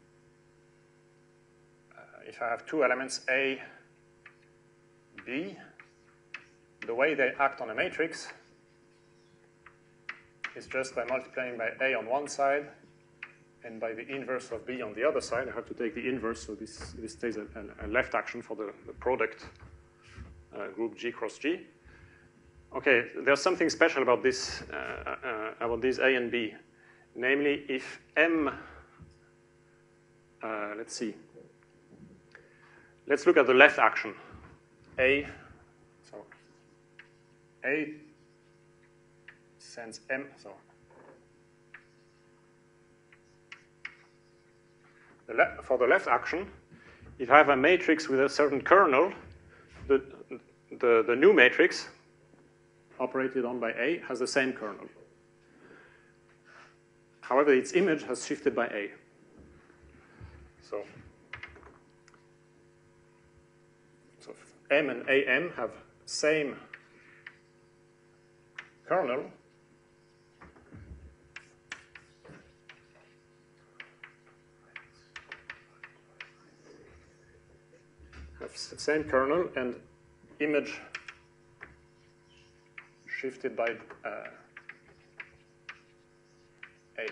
if I have two elements A, B, the way they act on a matrix is just by multiplying by A on one side and by the inverse of B on the other side. I have to take the inverse, so this, this stays a, a left action for the, the product uh, group G cross G. Okay, there's something special about this, uh, uh, about these A and B. Namely, if M, uh, let's see, let's look at the left action. A, so A sends M, so the le for the left action, if I have a matrix with a certain kernel, the, the, the new matrix operated on by A has the same kernel. However, its image has shifted by A. So, so M and A M have same kernel. Have same kernel and image shifted by uh, A.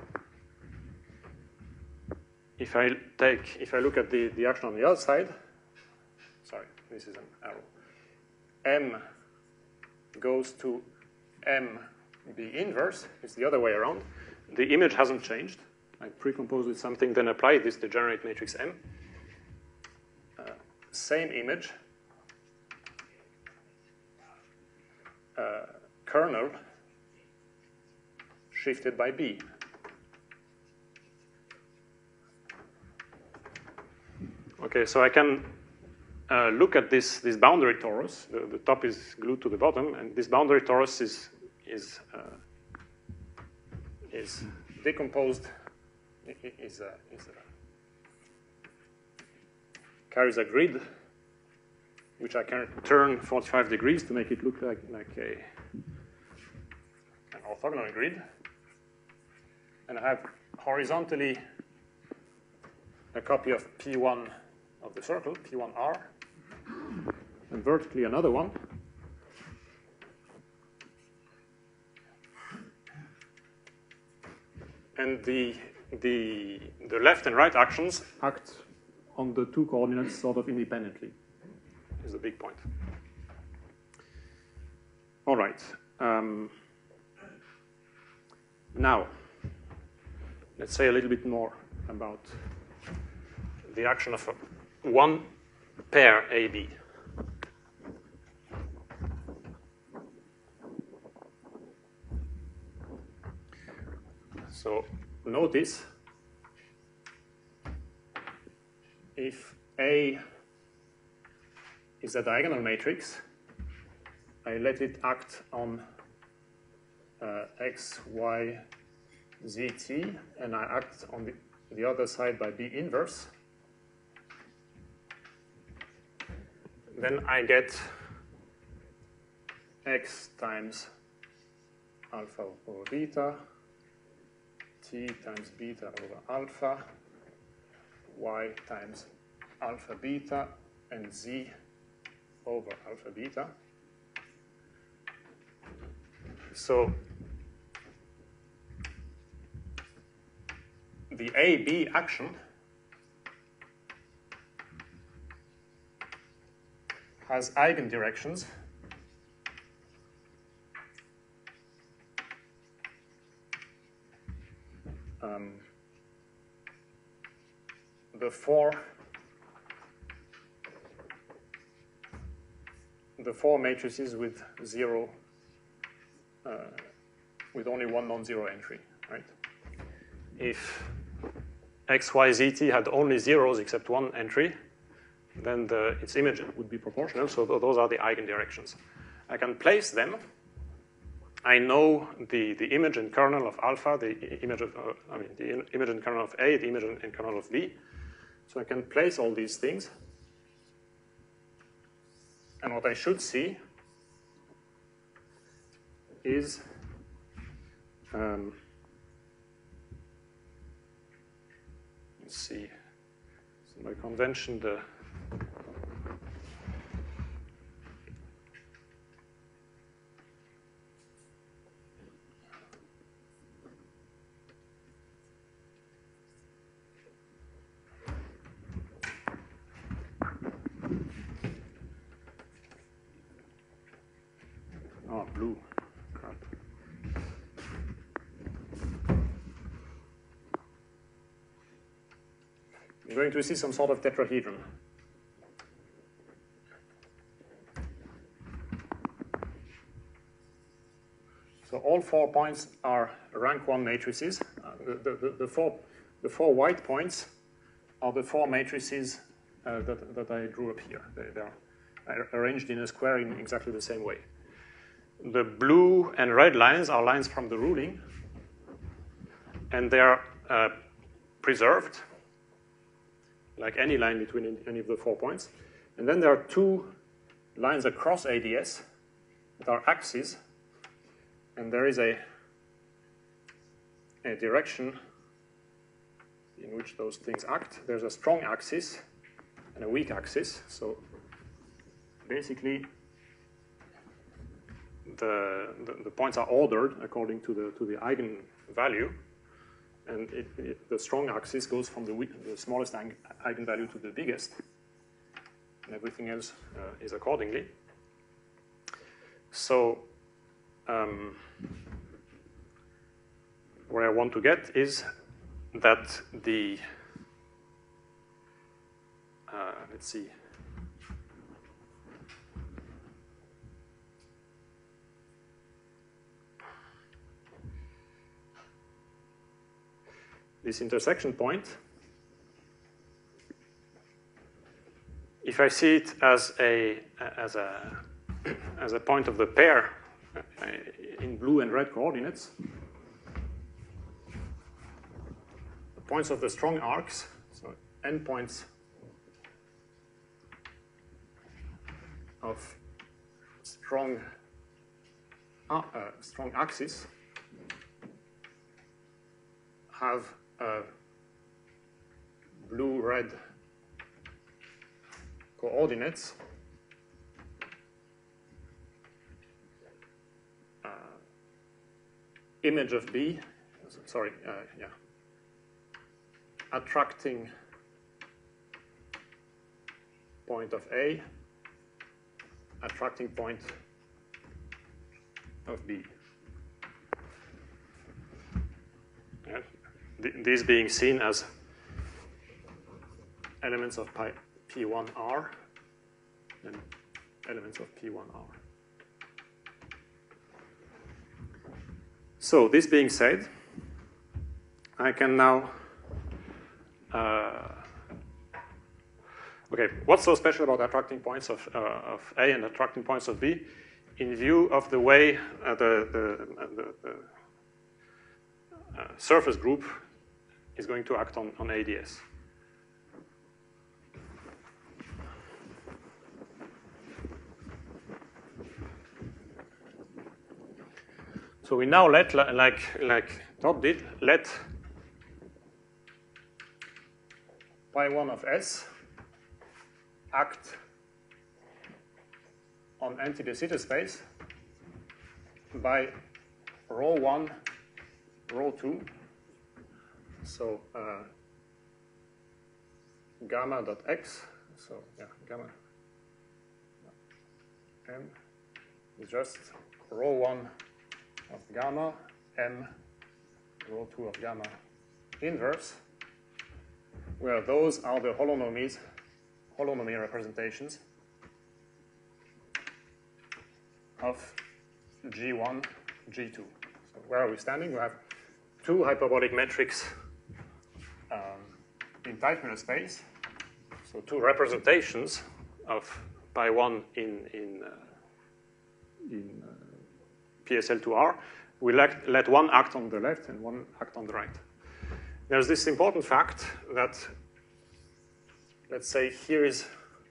If I take, if I look at the, the action on the other side, sorry, this is an arrow. M goes to M B inverse, it's the other way around. The image hasn't changed. I precompose with something, then apply this degenerate matrix M. Uh, same image. Uh, kernel shifted by B. Okay, so I can uh, look at this, this boundary torus. The, the top is glued to the bottom, and this boundary torus is, is, uh, is decomposed, is, a, is a, carries a grid, which I can turn forty-five degrees to make it look like, like a, an orthogonal grid. And I have horizontally a copy of P one of the circle, P one R, and vertically another one. And the, the, the left and right actions act on the two coordinates sort of independently, is the big point. All right. Um, now, let's say a little bit more about the action of one pair A B. So notice if A is a diagonal matrix, I let it act on uh, X, Y, Z, T, and I act on the, the other side by B inverse. Then I get X times alpha over beta, T times beta over alpha, Y times alpha beta, and Z over alpha beta. So the A B action has eigendirections. Um, the four the four matrices with zero uh, with only one non-zero entry, right? If x, y, z, t had only zeros except one entry, then the, its image would be proportional. So th those are the eigendirections. I can place them. I know the, the image and kernel of alpha, the image of, uh, I mean, the image and kernel of A, the image and kernel of B. So I can place all these things. And what I should see is um, let's see. So by convention, the oh, blue. Crap. I'm going to see some sort of tetrahedron. So all four points are rank one matrices. Uh, the, the, the, four, the four white points are the four matrices uh, that, that I drew up here. They, they are arranged in a square in exactly the same way. The blue and red lines are lines from the ruling, and they are uh, preserved, like any line between any of the four points. And then there are two lines across A D S that are axes, and there is a, a direction in which those things act. There's a strong axis and a weak axis. So basically, the, the, the points are ordered according to the, to the eigenvalue. And it, it, the strong axis goes from the, weak, the smallest eigenvalue to the biggest. And everything else uh, is accordingly. So um, where I want to get is that the, uh, let's see, this intersection point, if I see it as a as a as a point of the pair in blue and red coordinates, the points of the strong arcs, so endpoints of strong uh, uh, strong axis have uh, blue-red coordinates. Uh, image of B, sorry, uh, yeah, attracting point of A, attracting point of B. Yeah. These being seen as elements of P one R and elements of P one R. So this being said, I can now, uh, okay, what's so special about attracting points of, uh, of A and attracting points of B in view of the way uh, the, the, the, the uh, surface group is going to act on, on A D S. So we now let, like, like Todd did, let pi one of S act on entity zeta space by rho one, rho two. So uh, gamma dot x, so yeah, gamma M is just rho one of gamma, M rho two of gamma inverse, where those are the holonomies, holonomy representations of G one, G two. So where are we standing? We have two hyperbolic metrics um, in tight Miller space. So two representations of pi one in, in, uh, in uh, P S L two R. We let, let one act on the left and one act on the right. There's this important fact that, let's say, here is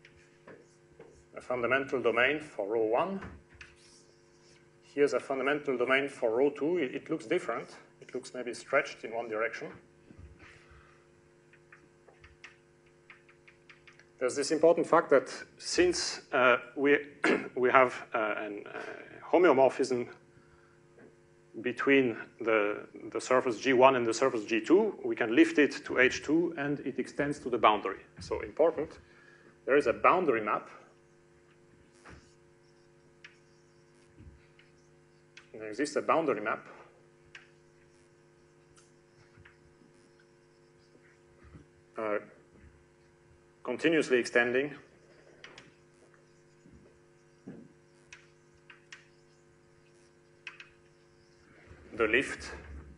a fundamental domain for rho one. Here's a fundamental domain for rho two. It, it looks different. It looks maybe stretched in one direction. There's this important fact that since uh, we, we have uh, an uh, homeomorphism between the, the surface G one and the surface G two, we can lift it to H two and it extends to the boundary. So important, there is a boundary map. There exists a boundary map uh, continuously extending the lift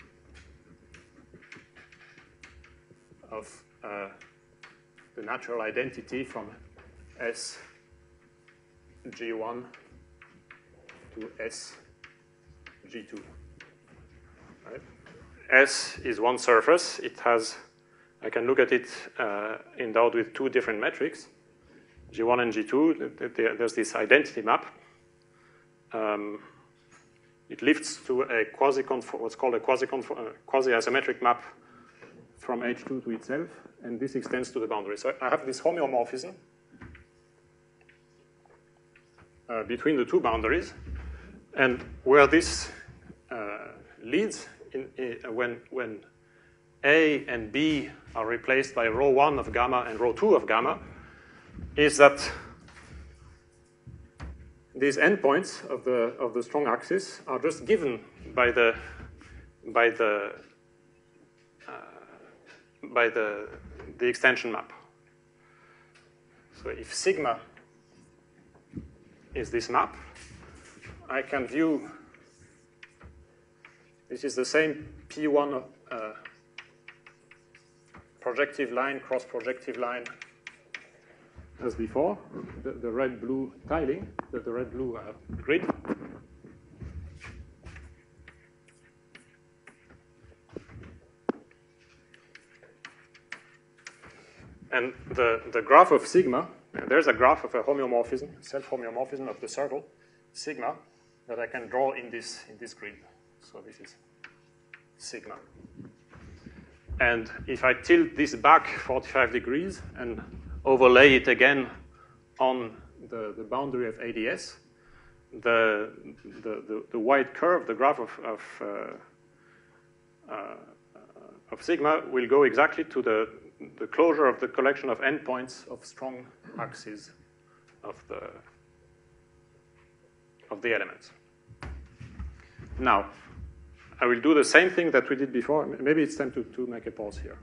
of uh, the natural identity from S G one to S G two. Right? S is one surface. It has, I can look at it uh, endowed with two different metrics, G one and G two. There's this identity map. Um, it lifts to a quasi what's called a quasi quasi isometric map from H two to itself, and this extends to the boundary. So I have this homeomorphism uh, between the two boundaries, and where this uh, leads in, in, when when A and B are replaced by rho one of gamma and rho two of gamma, is that these endpoints of the of the strong axis are just given by the by the uh, by the the extension map. So if sigma is this map, I can view this is the same P one uh, projective line, cross projective line as before, the, the red-blue tiling, the, the red-blue uh, grid. And the, the graph of sigma, there's a graph of a homeomorphism, self-homeomorphism of the circle, sigma, that I can draw in this, in this grid. So this is sigma. And if I tilt this back forty-five degrees and overlay it again on the, the boundary of A D S, the, the, the, the white curve, the graph of, of, uh, uh, of sigma will go exactly to the, the closure of the collection of endpoints of strong axes of the, of the elements. Now, I will do the same thing that we did before. Maybe it's time to, to make a pause here.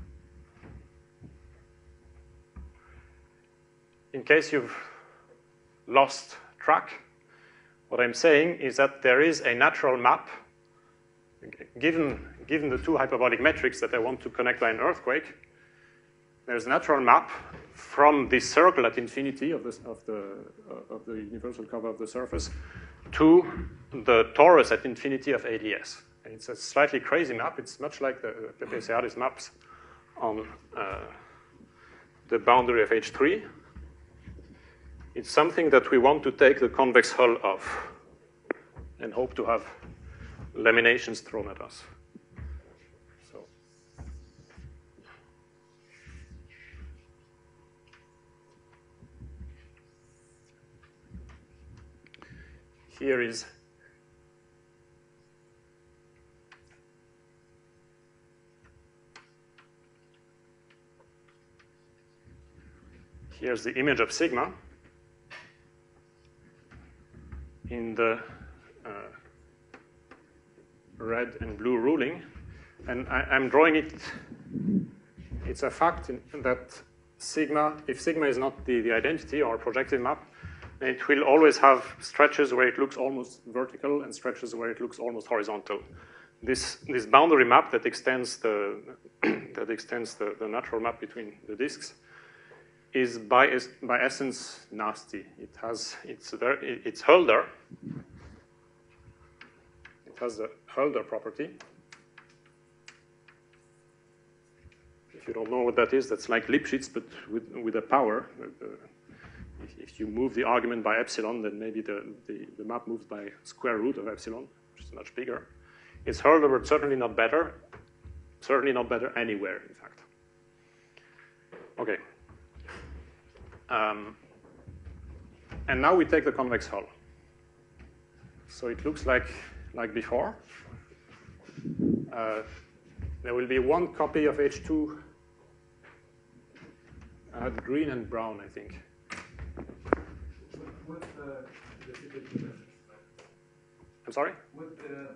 In case you've lost track, what I'm saying is that there is a natural map, given, given the two hyperbolic metrics that I want to connect by an earthquake, there's a natural map from this circle at infinity of, this, of, the, uh, of the universal cover of the surface to the torus at infinity of A D S. And it's a slightly crazy map. It's much like the Pepe Seadis maps on uh, the boundary of H three. It's something that we want to take the convex hull of and hope to have laminations thrown at us. So here is here's the image of sigma. in the uh, red and blue ruling. And I, I'm drawing it. It's a fact in, that sigma, if sigma is not the, the identity or projective map, then it will always have stretches where it looks almost vertical and stretches where it looks almost horizontal. This, this boundary map that extends the that extends the, the natural map between the disks is by by essence nasty. It has it's very, it's Hölder. It has the Hölder property. If you don't know what that is, that's like Lipschitz, but with with a power. Uh, if, if you move the argument by epsilon, then maybe the, the, the map moves by square root of epsilon, which is much bigger. It's Hölder, but certainly not better. Certainly not better anywhere, in fact. Okay. Um, and now we take the convex hull. So it looks like, like before. Uh, there will be one copy of H two uh, green and brown, I think. What uh, the city I'm sorry? What uh,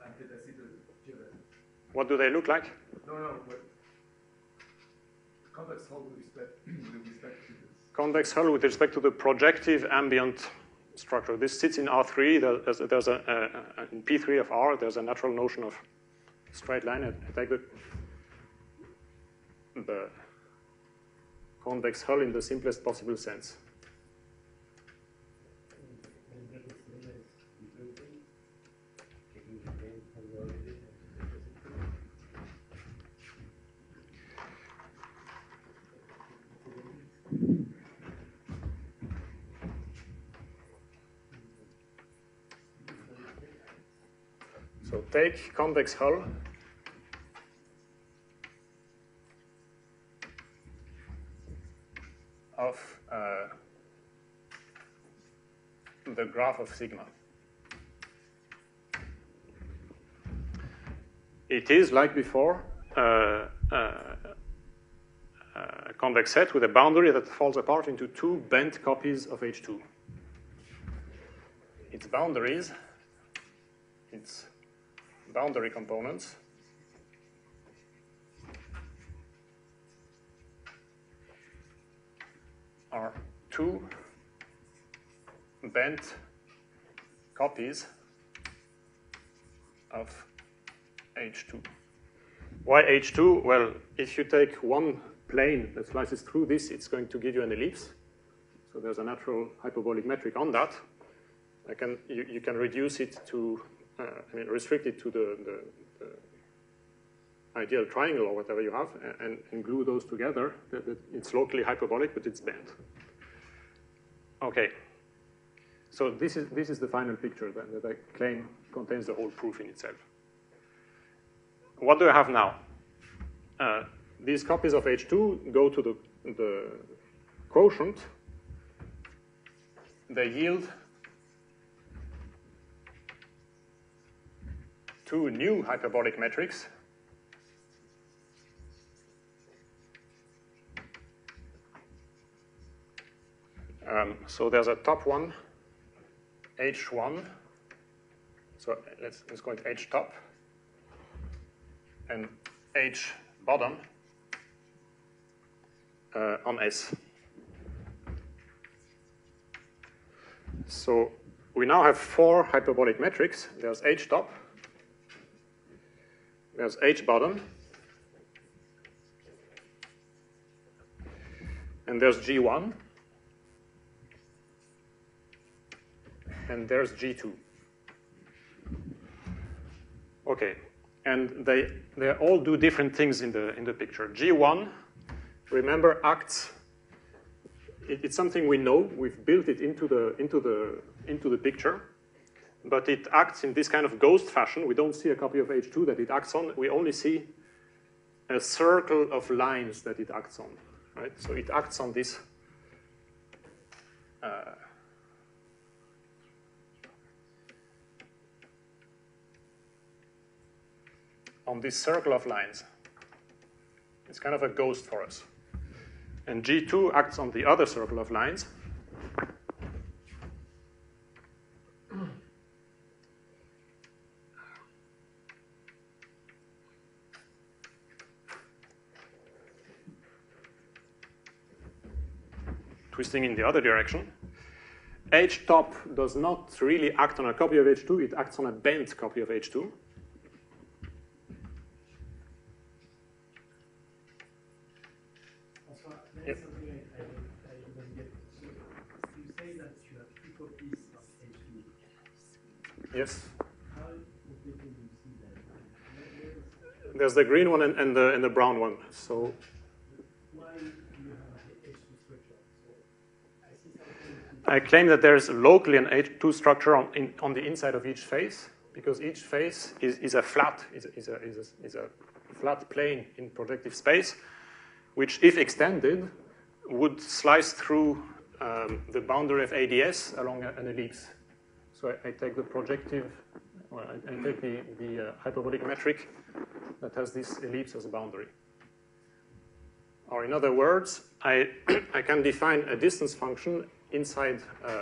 What do they look like? No, no, what convex hull with respect, with respect to this? Convex hull with respect to the projective ambient structure. This sits in R three. There's, there's a, a, a, in P three of R, there's a natural notion of straight line. I, I take the, the convex hull in the simplest possible sense. So take convex hull of uh, the graph of sigma. It is, like before, uh, uh, a convex set with a boundary that falls apart into two bent copies of H two. Its boundaries, its boundary components are two bent copies of H two. Why H two? Well, if you take one plane that slices through this, it's going to give you an ellipse. So there's a natural hyperbolic metric on that. I can, you, you can reduce it to, uh, I mean, restrict it to the, the, the ideal triangle or whatever you have, and, and glue those together. It's locally hyperbolic, but it's bent. Okay. So this is, this is the final picture that, that I claim contains the whole proof in itself. What do I have now? Uh, these copies of H two go to the, the quotient. They yield two new hyperbolic metrics. Um, so there's a top one, H one. So let's, let's call it H top. And H bottom uh, on S. So we now have four hyperbolic metrics. There's H top, there's H bottom, and there's G one, and there's G two. Okay. And they, they all do different things in the, in the picture. G one, remember, acts, it, it's something we know. We've built it into the, into, the, into the picture. But it acts in this kind of ghost fashion. We don't see a copy of H two that it acts on. We only see a circle of lines that it acts on. Right? So it acts on this uh, on this circle of lines. It's kind of a ghost for us. And G two acts on the other circle of lines. twisting in the other direction. H top does not really act on a copy of H two, it acts on a bent copy of H two. Also, there Yep. is something I, I, I don't get. So you say that you have two copies of H two. Yes. How completely do you see that? Where- where is- There's the green one and, and, the, and the brown one. So Why do you have an H two structure? So I see something. I claim that there's locally an H two structure on, in, on the inside of each face, because each face is, is a flat, is a, is, a, is, a, is a flat plane in projective space, which, if extended, would slice through um, the boundary of A D S along a, an ellipse. So I, I take the projective, well, I, I take the, the uh, hyperbolic metric that has this ellipse as a boundary. Or in other words, I, I can define a distance function inside uh,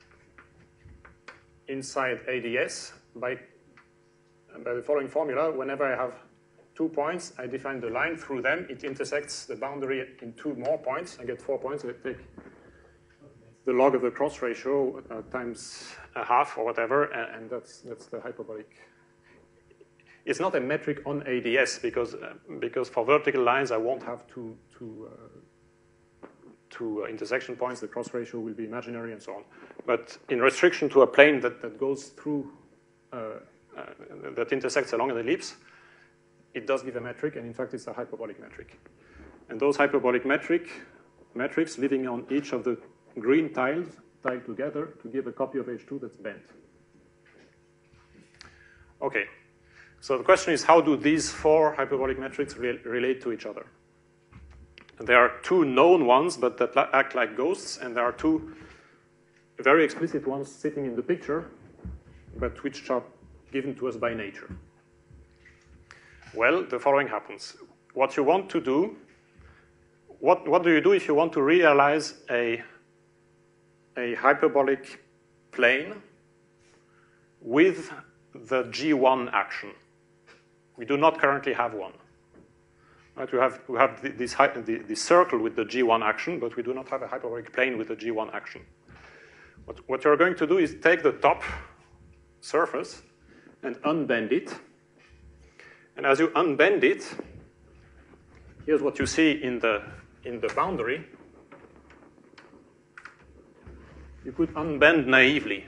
inside A D S by, by the following formula. Whenever I have two points, I define the line through them. It intersects the boundary in two more points. I get four points. I take the log of the cross ratio uh, times a half or whatever, and, and that's that's the hyperbolic. It's not a metric on A D S because uh, because for vertical lines I won't have two two uh, two uh, intersection points. The cross ratio will be imaginary and so on. But in restriction to a plane that that goes through uh, uh, that intersects along an ellipse, it does give a metric, and in fact it's a hyperbolic metric. And those hyperbolic metric metrics living on each of the green tiles tiled together to give a copy of H two that's bent. Okay. So the question is, how do these four hyperbolic metrics re relate to each other? And there are two known ones, but that act like ghosts, and there are two very explicit ones sitting in the picture, but which are given to us by nature. Well, the following happens. What you want to do, what, what do you do if you want to realize a, a hyperbolic plane with the G one action? We do not currently have one. Right? We have, we have this, the, the circle with the G one action, but we do not have a hyperbolic plane with the G one action. What, what you're going to do is take the top surface and unbend it. And as you unbend it, here's what you see in the, in the boundary. You could unbend naively.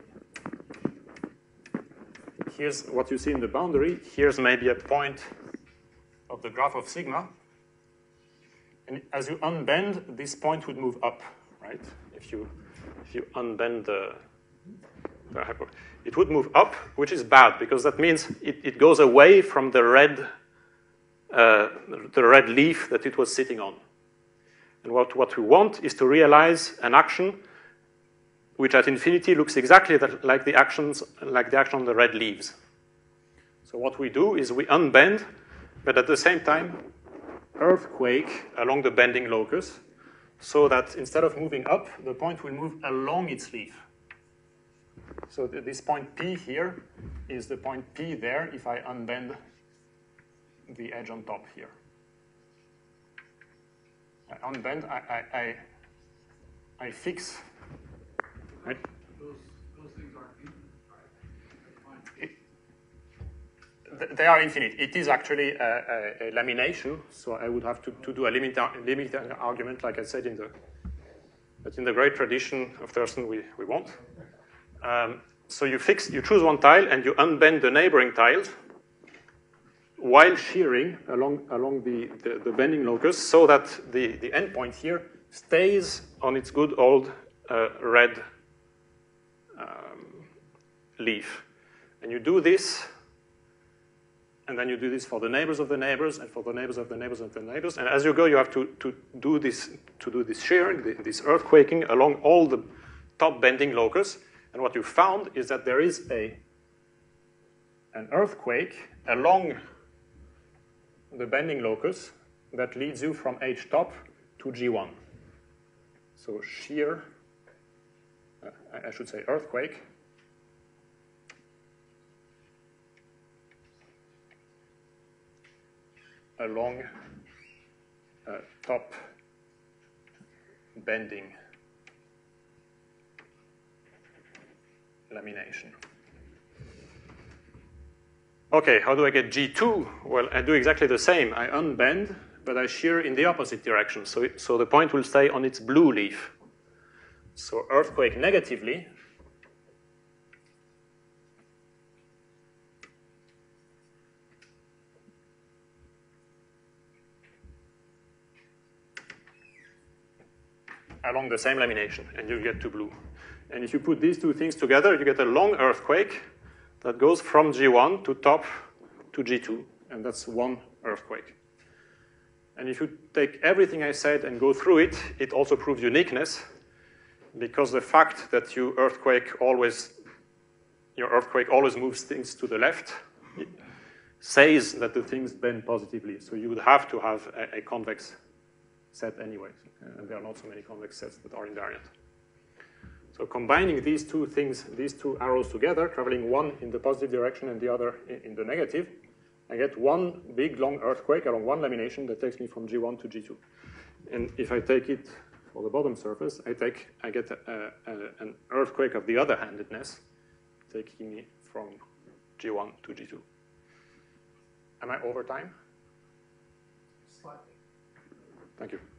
Here's what you see in the boundary. Here's maybe a point of the graph of sigma. And as you unbend, this point would move up, right? If you, if you unbend the, the hyper, it would move up, which is bad, because that means it, it goes away from the red, uh, the red leaf that it was sitting on. And what, what we want is to realize an action which at infinity looks exactly that, like the actions, like the action on the red leaves. So what we do is we unbend, but at the same time, earthquake along the bending locus, so that instead of moving up, the point will move along its leaf. So th this point P here is the point P there if I unbend the edge on top here. I unbend, I, I, I, I fix. Right? Those, those things aren't infinite, right? It, they are infinite. It is actually a, a, a lamination, so I would have to, to do a limit, limit argument, like I said, in the, but in the great tradition of Thurston, we, we won't. Um, so you fix, you choose one tile, and you unbend the neighboring tiles while shearing along, along the, the, the bending locus, so that the, the endpoint here stays on its good old uh, red Um, leaf. And you do this, and then you do this for the neighbors of the neighbors, and for the neighbors of the neighbors of the neighbors. And as you go, you have to, to do this to do this shearing, this earthquaking along all the top bending locus. And what you found is that there is a an earthquake along the bending locus that leads you from H top to G one. So shear. Uh, I should say earthquake. Along uh, top bending lamination. Okay, how do I get G two? Well, I do exactly the same. I unbend, but I shear in the opposite direction. So, it, so the point will stay on its blue leaf. So earthquake negatively. Along the same lamination, and you get to blue. And if you put these two things together, you get a long earthquake that goes from G one to top to G two, and that's one earthquake. And if you take everything I said and go through it, it also proves uniqueness, because the fact that you earthquake always, your earthquake always moves things to the left says that the things bend positively. So you would have to have a, a convex set anyway, and there are not so many convex sets that are invariant. So combining these two things, these two arrows together, traveling one in the positive direction and the other in, in the negative, I get one big long earthquake along one lamination that takes me from G one to G two. And if I take it for the bottom surface, I take I get a, a, an earthquake of the other handedness, taking me from G one to G two. Am I over time? Slightly. Thank you.